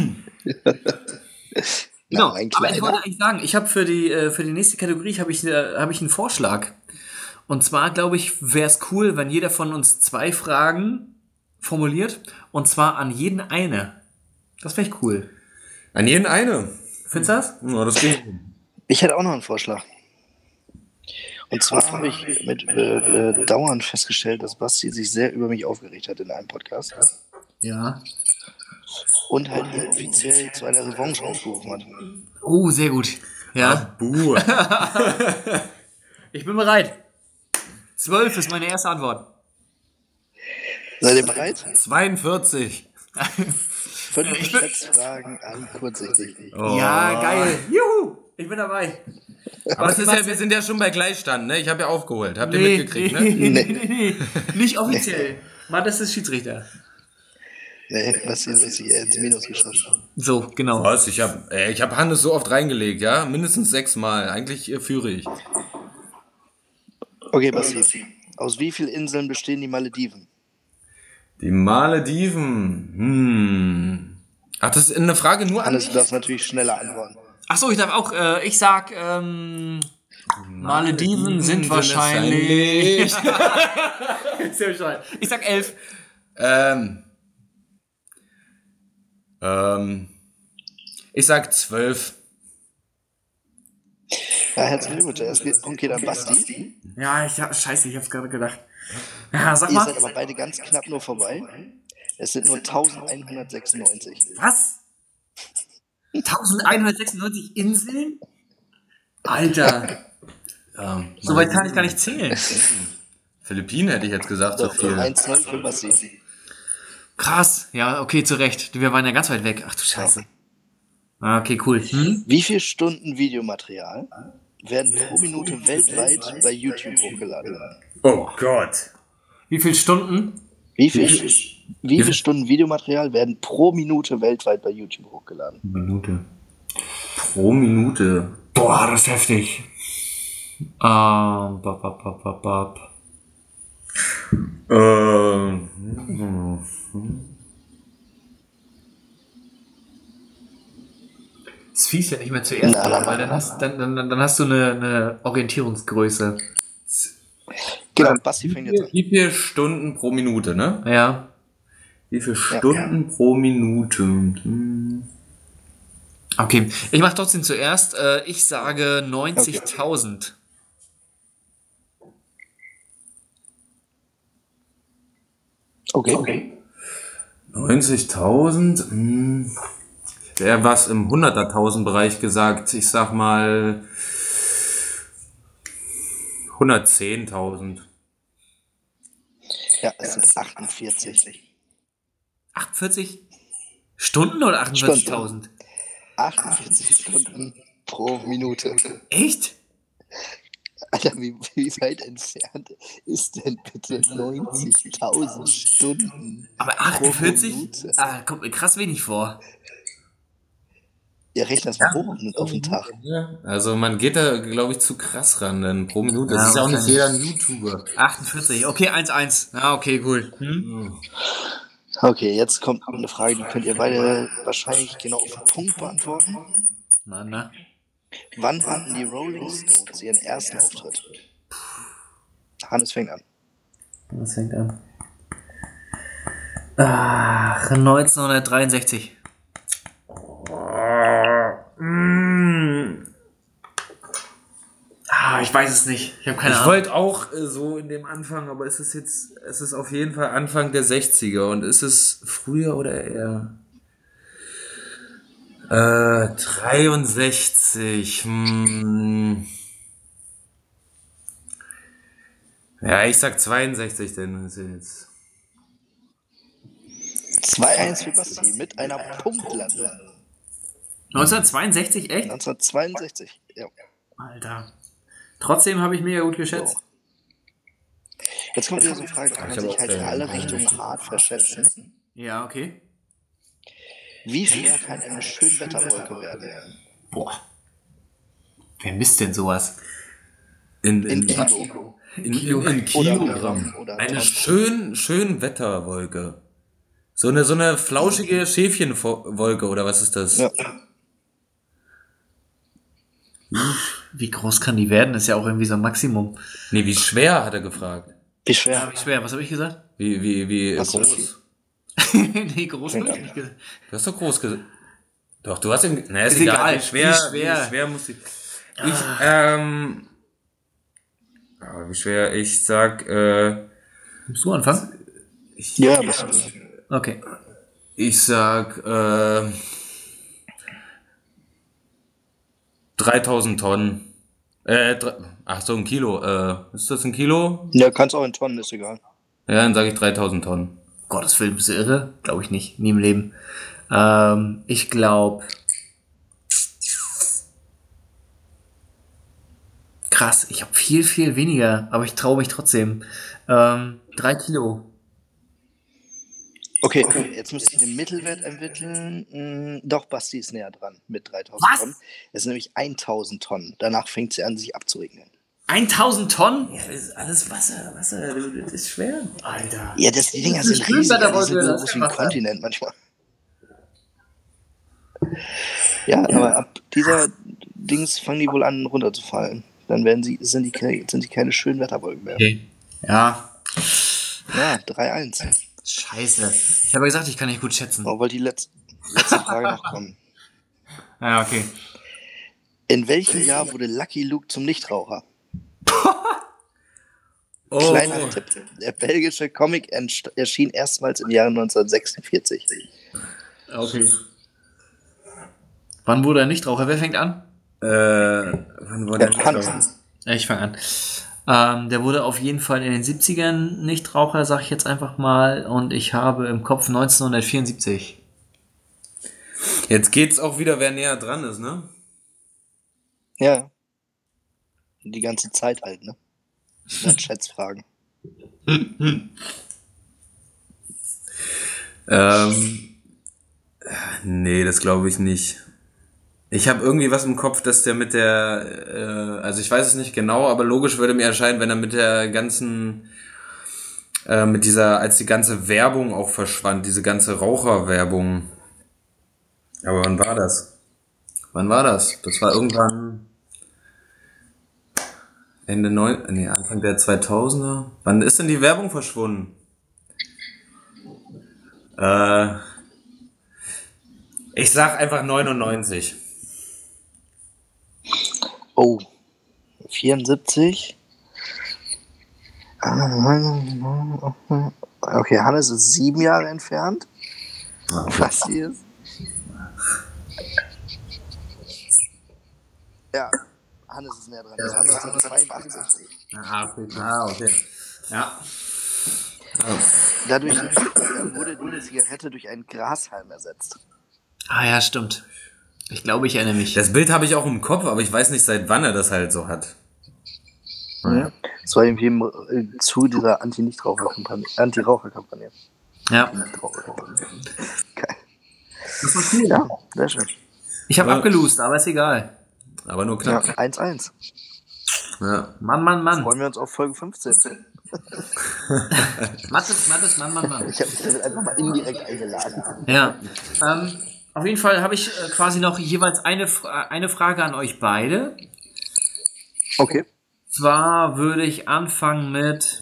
S3: Genau,
S2: mein
S3: aber ich
S2: Kleiner.
S3: wollte eigentlich sagen, ich habe für die äh, für die nächste Kategorie habe ich äh, habe ich einen Vorschlag. Und zwar glaube ich, wäre es cool, wenn jeder von uns zwei Fragen formuliert und zwar an jeden eine. Das wäre echt cool.
S1: An jeden eine.
S3: Findest du das?
S1: Ja, das geht.
S2: Ich hätte auch noch einen Vorschlag. Und zwar habe ich mit äh, äh, dauernd festgestellt, dass Basti sich sehr über mich aufgeregt hat in einem Podcast
S3: Ja.
S2: und halt ihn offiziell zu einer Revanche aufgerufen hat.
S3: Oh, sehr gut. Ja.
S1: Buh.
S3: Ich bin bereit. Zwölf ist meine erste Antwort.
S2: Seid ihr bereit?
S1: zweiundvierzig.
S2: Fünf Schätzfragen an kurzsichtig.
S1: Oh.
S3: Ja, geil. Juhu. Ich bin dabei.
S1: Aber es ist ja, wir sind ja schon bei Gleichstand, ne? Ich habe ja aufgeholt. Habt ihr
S3: Nee,
S1: mitgekriegt,
S3: nee,
S1: ne?
S3: nee, nee, nee. Nicht offiziell. Mann, das ist Schiedsrichter.
S2: Nee, Basti ist sich eher ins Minus geschossen.
S3: So, genau.
S1: Was? Ich habe ich hab Hannes so oft reingelegt, ja? Mindestens sechsmal. Eigentlich äh, führe ich.
S2: Okay, Basti. Aus wie vielen Inseln bestehen die Malediven?
S1: Die Malediven. Hm. Ach, das ist eine Frage nur an
S2: Hannes, du
S1: mich?
S2: darfst natürlich schneller antworten.
S3: Ach so, ich darf auch, äh, ich sag, ähm, Malediven sind
S1: sind
S3: wahrscheinlich. Sehr bescheuert. Ich sag elf.
S1: Ähm. Ähm. Ich sag zwölf.
S2: Ja, herzlichen Glückwunsch. Der erste Punkt geht an Basti.
S3: Ja, ich hab, scheiße, ich hab's gerade gedacht. Ja, sag
S2: Ihr
S3: mal.
S2: seid aber beide ganz knapp nur vorbei. Es sind nur elfhundertsechsundneunzig.
S3: Was? elfhundertsechsundneunzig Inseln? Alter,
S1: Ja,
S3: so weit kann ich gar nicht zählen.
S1: Philippinen hätte ich jetzt gesagt, so
S2: So,
S1: viel.
S2: eins null für Basti.
S3: Krass, ja, okay, zu Recht. Wir waren ja ganz weit weg. Ach du Scheiße. Ah, okay, cool. Hm?
S2: Wie viele Stunden Videomaterial werden pro Minute weltweit bei YouTube hochgeladen?
S1: Oh Gott.
S3: Wie viele Stunden?
S2: Wie viel, wie viele Stunden Videomaterial werden pro Minute weltweit bei YouTube hochgeladen?
S1: Minute. Pro Minute.
S3: Boah, das ist heftig. Ähm, bap, bap, bap, bap, bap.
S1: Ähm.
S3: Das fies ja nicht mehr zuerst,
S2: Na, na, na,
S3: weil dann hast, dann, dann, dann hast du eine, eine Orientierungsgröße.
S2: Genau, Basti fängt jetzt an.
S1: Wie viele Stunden pro Minute, ne?
S3: Ja.
S1: Wie viele Stunden pro Minute? Hm.
S3: Okay, ich mache trotzdem zuerst. Äh, ich sage neunzigtausend.
S2: Okay. okay.
S1: neunzigtausend? Hm. Wäre was im hunderttausend-Bereich gesagt. Ich sag mal hundertzehntausend.
S2: Ja, es sind achtundvierzig.
S3: achtundvierzig Stunden oder achtundvierzigtausend?
S2: achtundvierzig Stunden pro Minute.
S3: Echt?
S2: Alter, wie, wie weit entfernt ist denn bitte neunzigtausend Stunden?
S3: Aber achtundvierzig? Ah, kommt mir krass wenig vor.
S2: Ja, rechne das mal hoch auf den Tag.
S1: Ja, also man geht da, glaube ich, zu krass ran, denn pro Minute. Das
S3: Ja,
S1: ist ja auch nicht
S3: wahrscheinlich.
S1: jeder ein YouTuber.
S3: achtundvierzig, okay, eins eins. Ah, okay, cool. Hm?
S2: Okay, jetzt kommt eine Frage, die könnt ihr beide wahrscheinlich genau auf den Punkt beantworten.
S3: Na, na.
S2: Wann hatten die Rolling Stones ihren ersten Auftritt? Hannes fängt an.
S3: Was fängt an? Ach, neunzehnhundertdreiundsechzig. Ah, ich weiß es nicht. Ich habe keine
S1: Ich
S3: Ahnung.
S1: wollte auch äh, so in dem Anfang, aber es ist jetzt, es ist auf jeden Fall Anfang der sechziger und ist es früher oder eher? Äh, dreiundsechzig. Hm. Ja, ich sag zweiundsechzig, denn das ist jetzt.
S2: zwei eins für Basti mit einer Punktlandung.
S3: neunzehnhundertzweiundsechzig, echt?
S2: neunzehnhundertzweiundsechzig, ja.
S3: Alter. Trotzdem habe ich mega gut geschätzt.
S2: Jetzt kommt wieder so eine Frage, da kann man sich halt in alle Richtungen hart verschätzen.
S3: Ja, okay.
S2: Wie schwer kann eine Schönwetterwolke werden?
S3: Boah. Wer misst denn sowas?
S1: In,
S2: In
S1: in,
S2: Kilo.
S1: in, in, in Kilogramm.
S2: Oder
S1: Eine
S2: Tonnen.
S1: schön, schön Wetterwolke. So eine, so eine flauschige Schäfchenwolke, oder was ist das?
S2: Ja.
S3: Wie groß kann die werden? Ist ja auch irgendwie so ein Maximum.
S1: Nee, wie schwer, hat er gefragt.
S2: Wie schwer?
S3: Wie schwer, was habe ich gesagt?
S1: Wie, wie, wie
S2: Was
S1: groß.
S2: ist
S3: Nee, groß habe ich nicht gesagt.
S1: Du hast doch groß gesagt. Doch, du hast ihm. Na, ist,
S3: Ist
S1: egal.
S3: egal.
S1: Wie schwer,
S3: Wie schwer.
S1: Wie schwer muss ich. Ich, ähm. Aber wie schwer? Ich sag, äh.
S3: Musst du anfangen?
S2: Ja, das ist
S3: Okay.
S1: Ich sag, äh. dreitausend Tonnen. Äh, dre- ach so, ein Kilo. Äh, ist das ein Kilo?
S2: Ja, kannst auch in Tonnen, ist egal.
S1: Ja, dann sage ich dreitausend Tonnen.
S3: Gottes Willen, bist du irre? Glaube ich nicht. Nie im Leben. Ähm, ich glaube. Krass, ich habe viel, viel weniger, aber ich traue mich trotzdem. Ähm, drei Kilo.
S2: Okay, jetzt müsste ich den Mittelwert ermitteln. Hm, doch, Basti ist näher dran mit dreitausend
S3: Was?
S2: Tonnen. Es sind nämlich tausend Tonnen. Danach fängt sie an, sich abzuregnen.
S3: tausend Tonnen?
S1: Ja, das ist alles Wasser, Wasser, das ist schwer.
S3: Alter.
S2: Ja, das, die Dinger
S3: Das ist
S2: sind
S3: schön,
S2: riesig.
S3: da
S2: Die
S3: wollte
S2: sind so
S3: das
S2: groß wie ein
S3: Wasser.
S2: Kontinent manchmal. Ja, aber ab dieser Dings fangen die wohl an runterzufallen. Dann werden sie, sind, die, ke- sind die keine schönen Wetterwolken mehr.
S3: Okay. Ja.
S2: Ja, drei eins.
S3: Scheiße. Ich habe ja gesagt, ich kann nicht gut schätzen.
S2: Oh, wollte die letzte, letzte Frage noch kommen.
S3: Ja, okay.
S2: In welchem Jahr wurde Lucky Luke zum Nichtraucher?
S1: Oh,
S2: Kleiner Tipp. Der belgische Comic entst- erschien erstmals im Jahre neunzehnhundertsechsundvierzig.
S3: Okay. Wann wurde er Nichtraucher? Wer fängt an?
S1: äh, wann war der
S2: Ja, Hans.
S1: Nichtraucher?
S3: Ich fange an. Ähm, der wurde auf jeden Fall in den siebzigern Nichtraucher, sag ich jetzt einfach mal. Und ich habe im Kopf neunzehnhundertvierundsiebzig.
S1: Jetzt geht's auch wieder, wer näher dran ist, ne?
S2: Ja. Die ganze Zeit halt, ne? Das sind Schätzfragen.
S1: Ähm, nee, das glaube ich nicht. Ich habe irgendwie was im Kopf, dass der mit der, äh, also ich weiß es nicht genau, aber logisch würde mir erscheinen, wenn er mit der ganzen, äh, mit dieser, als die ganze Werbung auch verschwand, diese ganze Raucherwerbung. Aber wann war das? Wann war das? Das war irgendwann Ende neun, nee, Anfang der zweitausender. Wann ist denn die Werbung verschwunden? Äh, ich sag einfach neunundneunzig.
S2: Oh. vierundsiebzig. Okay, Hannes ist sieben Jahre entfernt. Was hier ist? Ja, Hannes ist näher dran. Das war neunzehnhundertzweiundachtzig.
S1: Ah, okay. Ah, okay. Ja.
S2: Dadurch wurde die Zigarette durch einen Grashalm ersetzt.
S3: Ah ja, stimmt. Ich glaube, ich erinnere mich.
S1: Das Bild habe ich auch im Kopf, aber ich weiß nicht, seit wann er das halt so hat.
S2: Ja. Das war irgendwie im, äh, zu dieser Anti-Nichtraucher-Kampagne. Anti-Raucher-Kampagne.
S3: Ja.
S2: Geil. Das war cool. Ja, sehr schön.
S3: Ich habe
S1: Ja.
S3: abgelost, aber ist egal.
S1: Aber nur
S2: Ja,
S1: knapp.
S2: eins eins.
S1: Ja.
S3: Mann, Mann, Mann.
S2: Freuen wir uns auf Folge fünfzehn.
S3: Mattes, Mattes, Mann, Mann, Mann.
S2: Ich habe mich damit einfach mal indirekt eingeladen.
S3: Ja. Ähm, auf jeden Fall habe ich äh, quasi noch jeweils eine, Fra- eine Frage an euch beide.
S2: Okay.
S3: Zwar würde ich anfangen mit.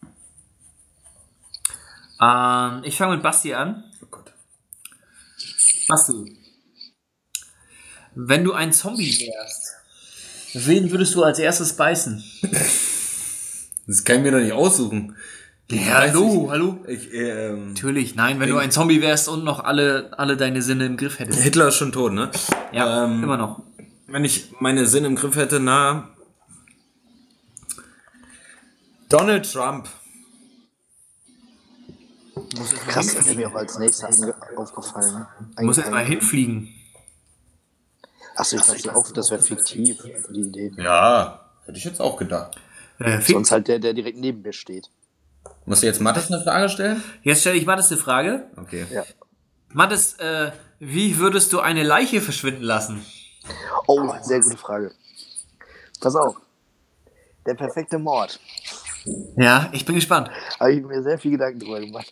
S3: Ähm, ich fange mit Basti an.
S1: Oh Gott.
S3: Basti. Wenn du ein Zombie wärst, wen würdest du als erstes beißen?
S1: Das kann ich mir doch nicht aussuchen. Ich
S3: Ja,
S1: weiß
S3: hallo,
S1: nicht.
S3: hallo.
S1: Ich, ähm,
S3: Natürlich, nein, wenn du ein Zombie wärst und noch alle, alle deine Sinne im Griff hättest.
S1: Hitler ist schon tot, ne?
S3: Ja,
S1: ähm,
S3: immer noch.
S1: Wenn ich meine Sinne im Griff hätte, na. Donald Trump.
S2: Krass, das ist mir auch als nächstes aufgefallen.
S3: Muss jetzt mal hinfliegen.
S2: Achso, ich dachte auch, das wäre fiktiv, also die Idee.
S1: Ja, hätte ich jetzt auch gedacht.
S3: Äh,
S2: Sonst halt der, der direkt neben mir steht.
S1: Musst du jetzt Mathis eine Frage stellen?
S3: Jetzt stelle ich Mathis eine Frage.
S1: Okay.
S2: Ja.
S3: Mathis, äh, wie würdest du eine Leiche verschwinden lassen?
S2: Oh, sehr gute Frage. Pass auf. Der perfekte Mord.
S3: Ja, ich bin gespannt.
S2: Habe ich mir sehr viel Gedanken drüber gemacht.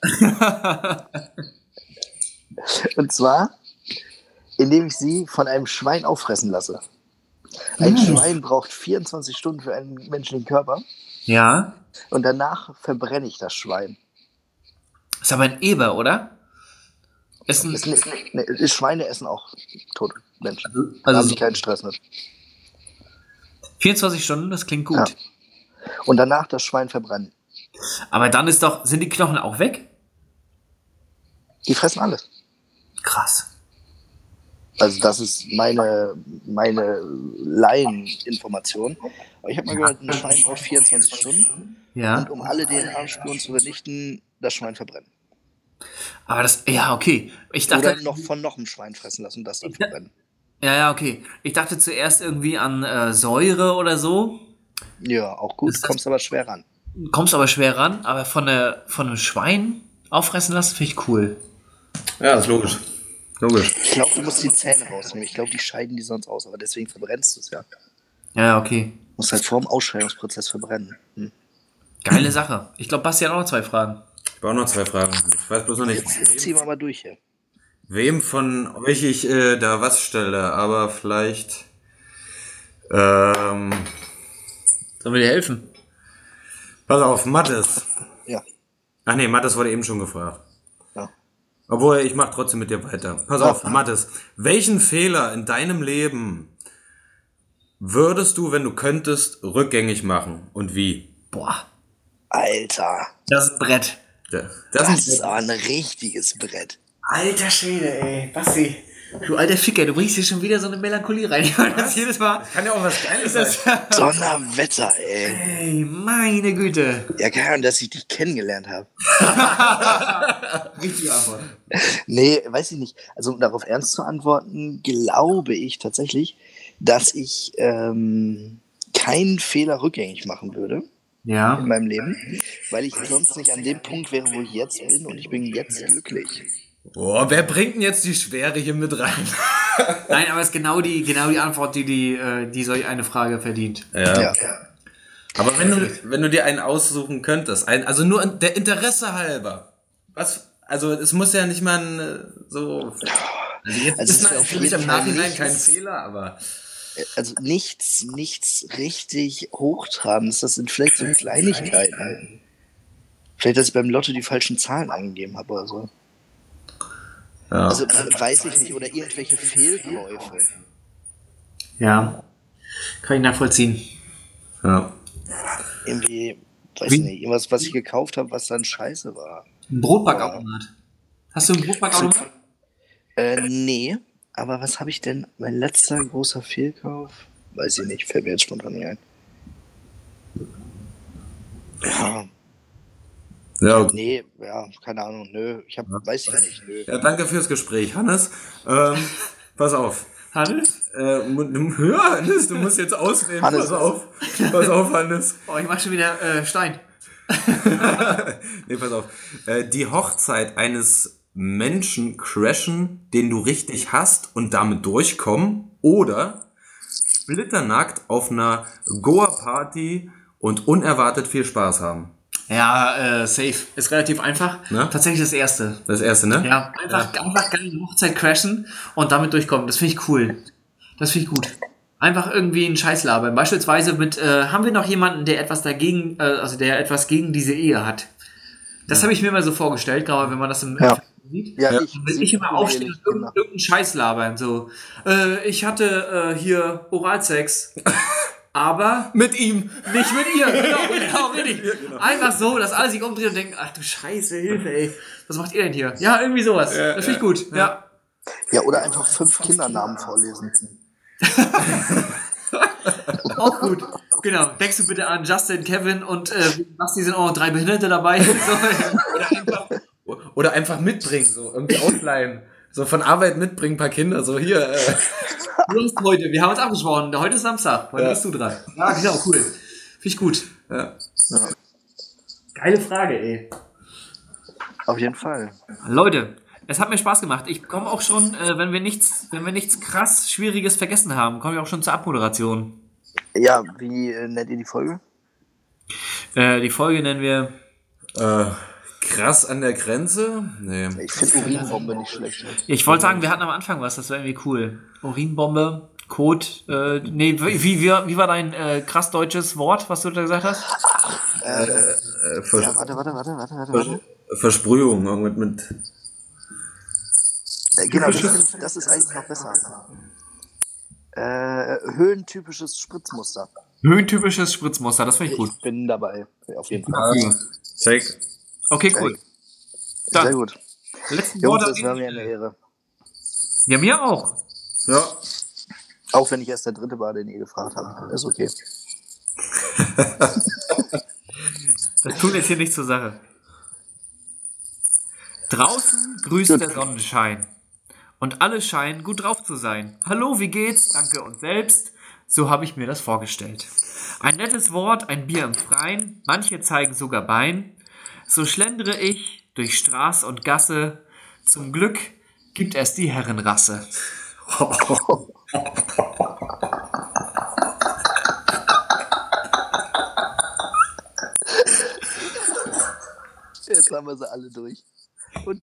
S2: Und zwar, indem ich sie von einem Schwein auffressen lasse. Ein
S3: Mhm.
S2: Schwein braucht vierundzwanzig Stunden für einen menschlichen Körper
S3: Ja.
S2: und danach verbrenne ich das Schwein.
S3: Ist aber ein Eber, oder? Ist ein,
S2: Ist, nicht- ne, ist Schweine essen auch tote Menschen. Da
S3: also
S2: haben
S3: so
S2: die keinen Stress mit.
S3: vierundzwanzig Stunden, das klingt gut.
S2: Ja. Und danach das Schwein verbrennen.
S3: Aber dann ist doch, sind die Knochen auch weg?
S2: Die fressen alles.
S3: Krass.
S2: Also das ist meine, meine Laieninformation. Aber ich habe mal gehört, ein Schwein braucht vierundzwanzig Stunden.
S3: Ja.
S2: Und um alle D N A-Spuren zu vernichten, das Schwein verbrennen.
S3: Aber das, ja, okay. Ich dachte,
S2: Oder noch von noch einem Schwein fressen lassen und das dann verbrennen.
S3: ja, ja, okay. Ich dachte zuerst irgendwie an äh, Säure oder so.
S2: Ja, auch gut.
S3: Ist das-
S2: Kommst aber schwer ran.
S3: Kommst aber schwer ran, aber von, der, von einem Schwein auffressen lassen, finde ich cool.
S1: Ja, das ist logisch. Logisch.
S2: Ich glaube, du musst die Zähne rausnehmen. Ich glaube, die scheiden die sonst aus. Aber deswegen verbrennst du es ja.
S3: Ja, ja, okay.
S2: Du musst halt vor dem Ausscheidungsprozess verbrennen. Hm.
S3: Geile Sache. Ich glaube, Basti hat auch noch zwei Fragen.
S1: Ich habe auch noch zwei Fragen. Ich weiß bloß noch nicht,
S2: Jetzt, jetzt ziehen wir mal durch hier.
S1: wem von euch ich äh, da was stelle, aber vielleicht. Ähm,
S3: Sollen wir dir helfen?
S1: pass auf, Mathis.
S2: Ja.
S1: Ach nee, Mathis wurde eben schon gefragt.
S2: Ja.
S1: Obwohl, ich mach trotzdem mit dir weiter. Pass auf, Mathis. Welchen Fehler in deinem Leben würdest du, wenn du könntest, rückgängig machen? Und wie?
S3: Boah,
S2: Alter.
S3: das ist ein Brett.
S1: Das,
S2: Das
S1: das
S2: ist aber ein richtiges Brett.
S3: Alter Schwede, ey. Basti. Du alter Ficker, du bringst hier schon wieder so eine Melancholie rein. Ich meine, das jedes Mal.
S1: kann ja auch was Geiles
S3: Das,
S1: sein.
S2: Donnerwetter, ey.
S3: ey, meine Güte.
S2: Ja, keine Ahnung, dass ich dich kennengelernt habe.
S3: Richtige Antwort.
S2: Nee, weiß ich nicht. Also um darauf ernst zu antworten, glaube ich tatsächlich, dass ich ähm, keinen Fehler rückgängig machen würde in
S3: Ja.
S2: meinem Leben, weil ich sonst nicht an dem Punkt wäre, wo ich jetzt bin und ich bin jetzt glücklich.
S1: Boah, wer bringt denn jetzt die Schwere hier mit rein?
S3: Nein, aber es ist genau die, genau die Antwort, die, die, äh, die solch eine Frage verdient.
S1: Ja.
S2: Ja.
S1: Aber wenn du, wenn du dir einen aussuchen könntest, ein, also nur der Interesse halber. Was, also es muss ja nicht mal ein, äh, so. Also jetzt
S2: Also es
S1: ist
S2: ist auf
S1: natürlich
S2: jeden
S1: im
S2: Fall
S1: Nachhinein
S2: nichts-
S1: kein Fehler, aber.
S2: Also nichts, nichts richtig Hochtrabendes. Das sind vielleicht so Kleinigkeiten. Vielleicht, dass ich beim Lotto die falschen Zahlen angegeben habe oder so.
S1: Ja.
S2: Also äh, weiß ich nicht. Oder irgendwelche Fehlkäufe.
S3: Ja. Kann ich nachvollziehen.
S1: ja.
S2: Irgendwie, weiß
S3: Wie-
S2: ich nicht, irgendwas, was ich gekauft habe, was dann scheiße war.
S3: Ein Brotbackautomat. Hast du einen Brotbackautomat?
S2: Äh, nee. Aber was habe ich denn? Mein letzter großer Fehlkauf? Weiß ich nicht, fällt mir jetzt spontan nicht ein. Ja,
S1: Ja, okay.
S2: nee, ja, keine Ahnung, nö. Ich hab, weiß ich nicht, nö.
S1: Ja, danke fürs Gespräch, Hannes. Ähm, pass auf.
S3: Hannes?
S1: Äh, mu- ja, Hannes, du musst jetzt auswählen.
S2: Hannes.
S1: Pass auf. Pass auf, Hannes.
S3: Oh, ich mach schon wieder äh, Stein.
S1: Nee, pass auf. Äh, die Hochzeit eines Menschen crashen, den du richtig hast und damit durchkommen, oder splitternackt auf einer Goa-Party und unerwartet viel Spaß haben.
S3: Ja, äh, safe. Ist relativ einfach.
S1: Ne?
S3: Tatsächlich das erste.
S1: Das erste, ne?
S3: Ja, einfach, einfach geil eine Hochzeit crashen und damit durchkommen. Das finde ich cool. Das finde ich gut. Einfach irgendwie einen Scheiß labern. Beispielsweise mit, äh, haben wir noch jemanden, der etwas dagegen, äh, also der etwas gegen diese Ehe hat. Das habe ich mir mal so vorgestellt, gerade wenn man das im
S2: Ja.
S3: Film sieht.
S2: Ja,
S1: Ja.
S2: ich,
S3: Will ich immer aufstehen und irgendeinen irgendeinen Scheiß labern. So, äh, ich hatte äh, hier Oralsex. Aber
S1: Mit ihm.
S3: nicht mit ihr. Genau, genau, richtig. Einfach so, dass alle sich umdrehen und denken, ach du Scheiße, Hilfe, ey. Was macht ihr denn hier? Ja, irgendwie sowas.
S1: Ja,
S3: das finde ich gut. Ja.
S2: Ja, oder einfach fünf Kindernamen vorlesen.
S3: Auch gut. Genau, denkst du bitte an Justin, Kevin und äh, Basti sind auch noch drei Behinderte dabei. So.
S4: Oder einfach, oder einfach mitbringen, so irgendwie ausleihen. So von Arbeit mitbringen, ein paar Kinder, so hier. Äh.
S3: Du hast heute, wir haben uns abgesprochen, heute ist Samstag, heute
S4: Ja.
S3: bist du dran. Ja, genau, cool. Finde ich gut.
S4: Ja.
S3: Geile Frage, ey.
S2: Auf jeden Fall.
S3: Leute, es hat mir Spaß gemacht. Ich komme auch schon, äh, wenn wir nichts, wenn wir nichts krass Schwieriges vergessen haben, komme ich auch schon zur Abmoderation.
S2: Ja, wie äh, nennt ihr die Folge?
S3: Äh, die Folge nennen wir
S4: Äh, krass an der Grenze? Nee.
S2: Ich finde Urinbombe nicht schlecht.
S3: Ich wollte sagen, wir hatten am Anfang was, das wäre irgendwie cool. Urinbombe, Kot, äh, nee, wie, wie, wie war dein äh, krass deutsches Wort, was du da gesagt hast?
S2: Äh,
S4: Äh, Vers
S2: ja, warte, warte, warte, warte, warte.
S4: Vers
S2: warte.
S4: Versprühung, irgendwas mit.
S2: Äh, genau, das, find- das ist eigentlich noch besser. Äh, höhentypisches Spritzmuster.
S3: Höhentypisches Spritzmuster, das finde ich gut.
S2: Ich bin dabei, auf jeden Fall.
S4: Check.
S3: Okay, cool.
S2: Sehr
S3: Dann,
S2: gut.
S3: letzten
S2: Jungs,
S3: Worte.
S2: das war mir eine Ehre.
S3: Ja, mir auch.
S4: Ja.
S2: Auch wenn ich erst der dritte war, den ihr gefragt habt. Ist okay.
S3: Das tut jetzt hier nichts zur Sache. Draußen grüßt der Sonnenschein. Und alle scheinen gut drauf zu sein. Hallo, wie geht's? Danke und selbst. So habe ich mir das vorgestellt. Ein nettes Wort, ein Bier im Freien. Manche zeigen sogar Bein. So schlendere ich durch Straß und Gasse. Zum Glück gibt es die Herrenrasse.
S2: Jetzt haben wir sie alle durch. Und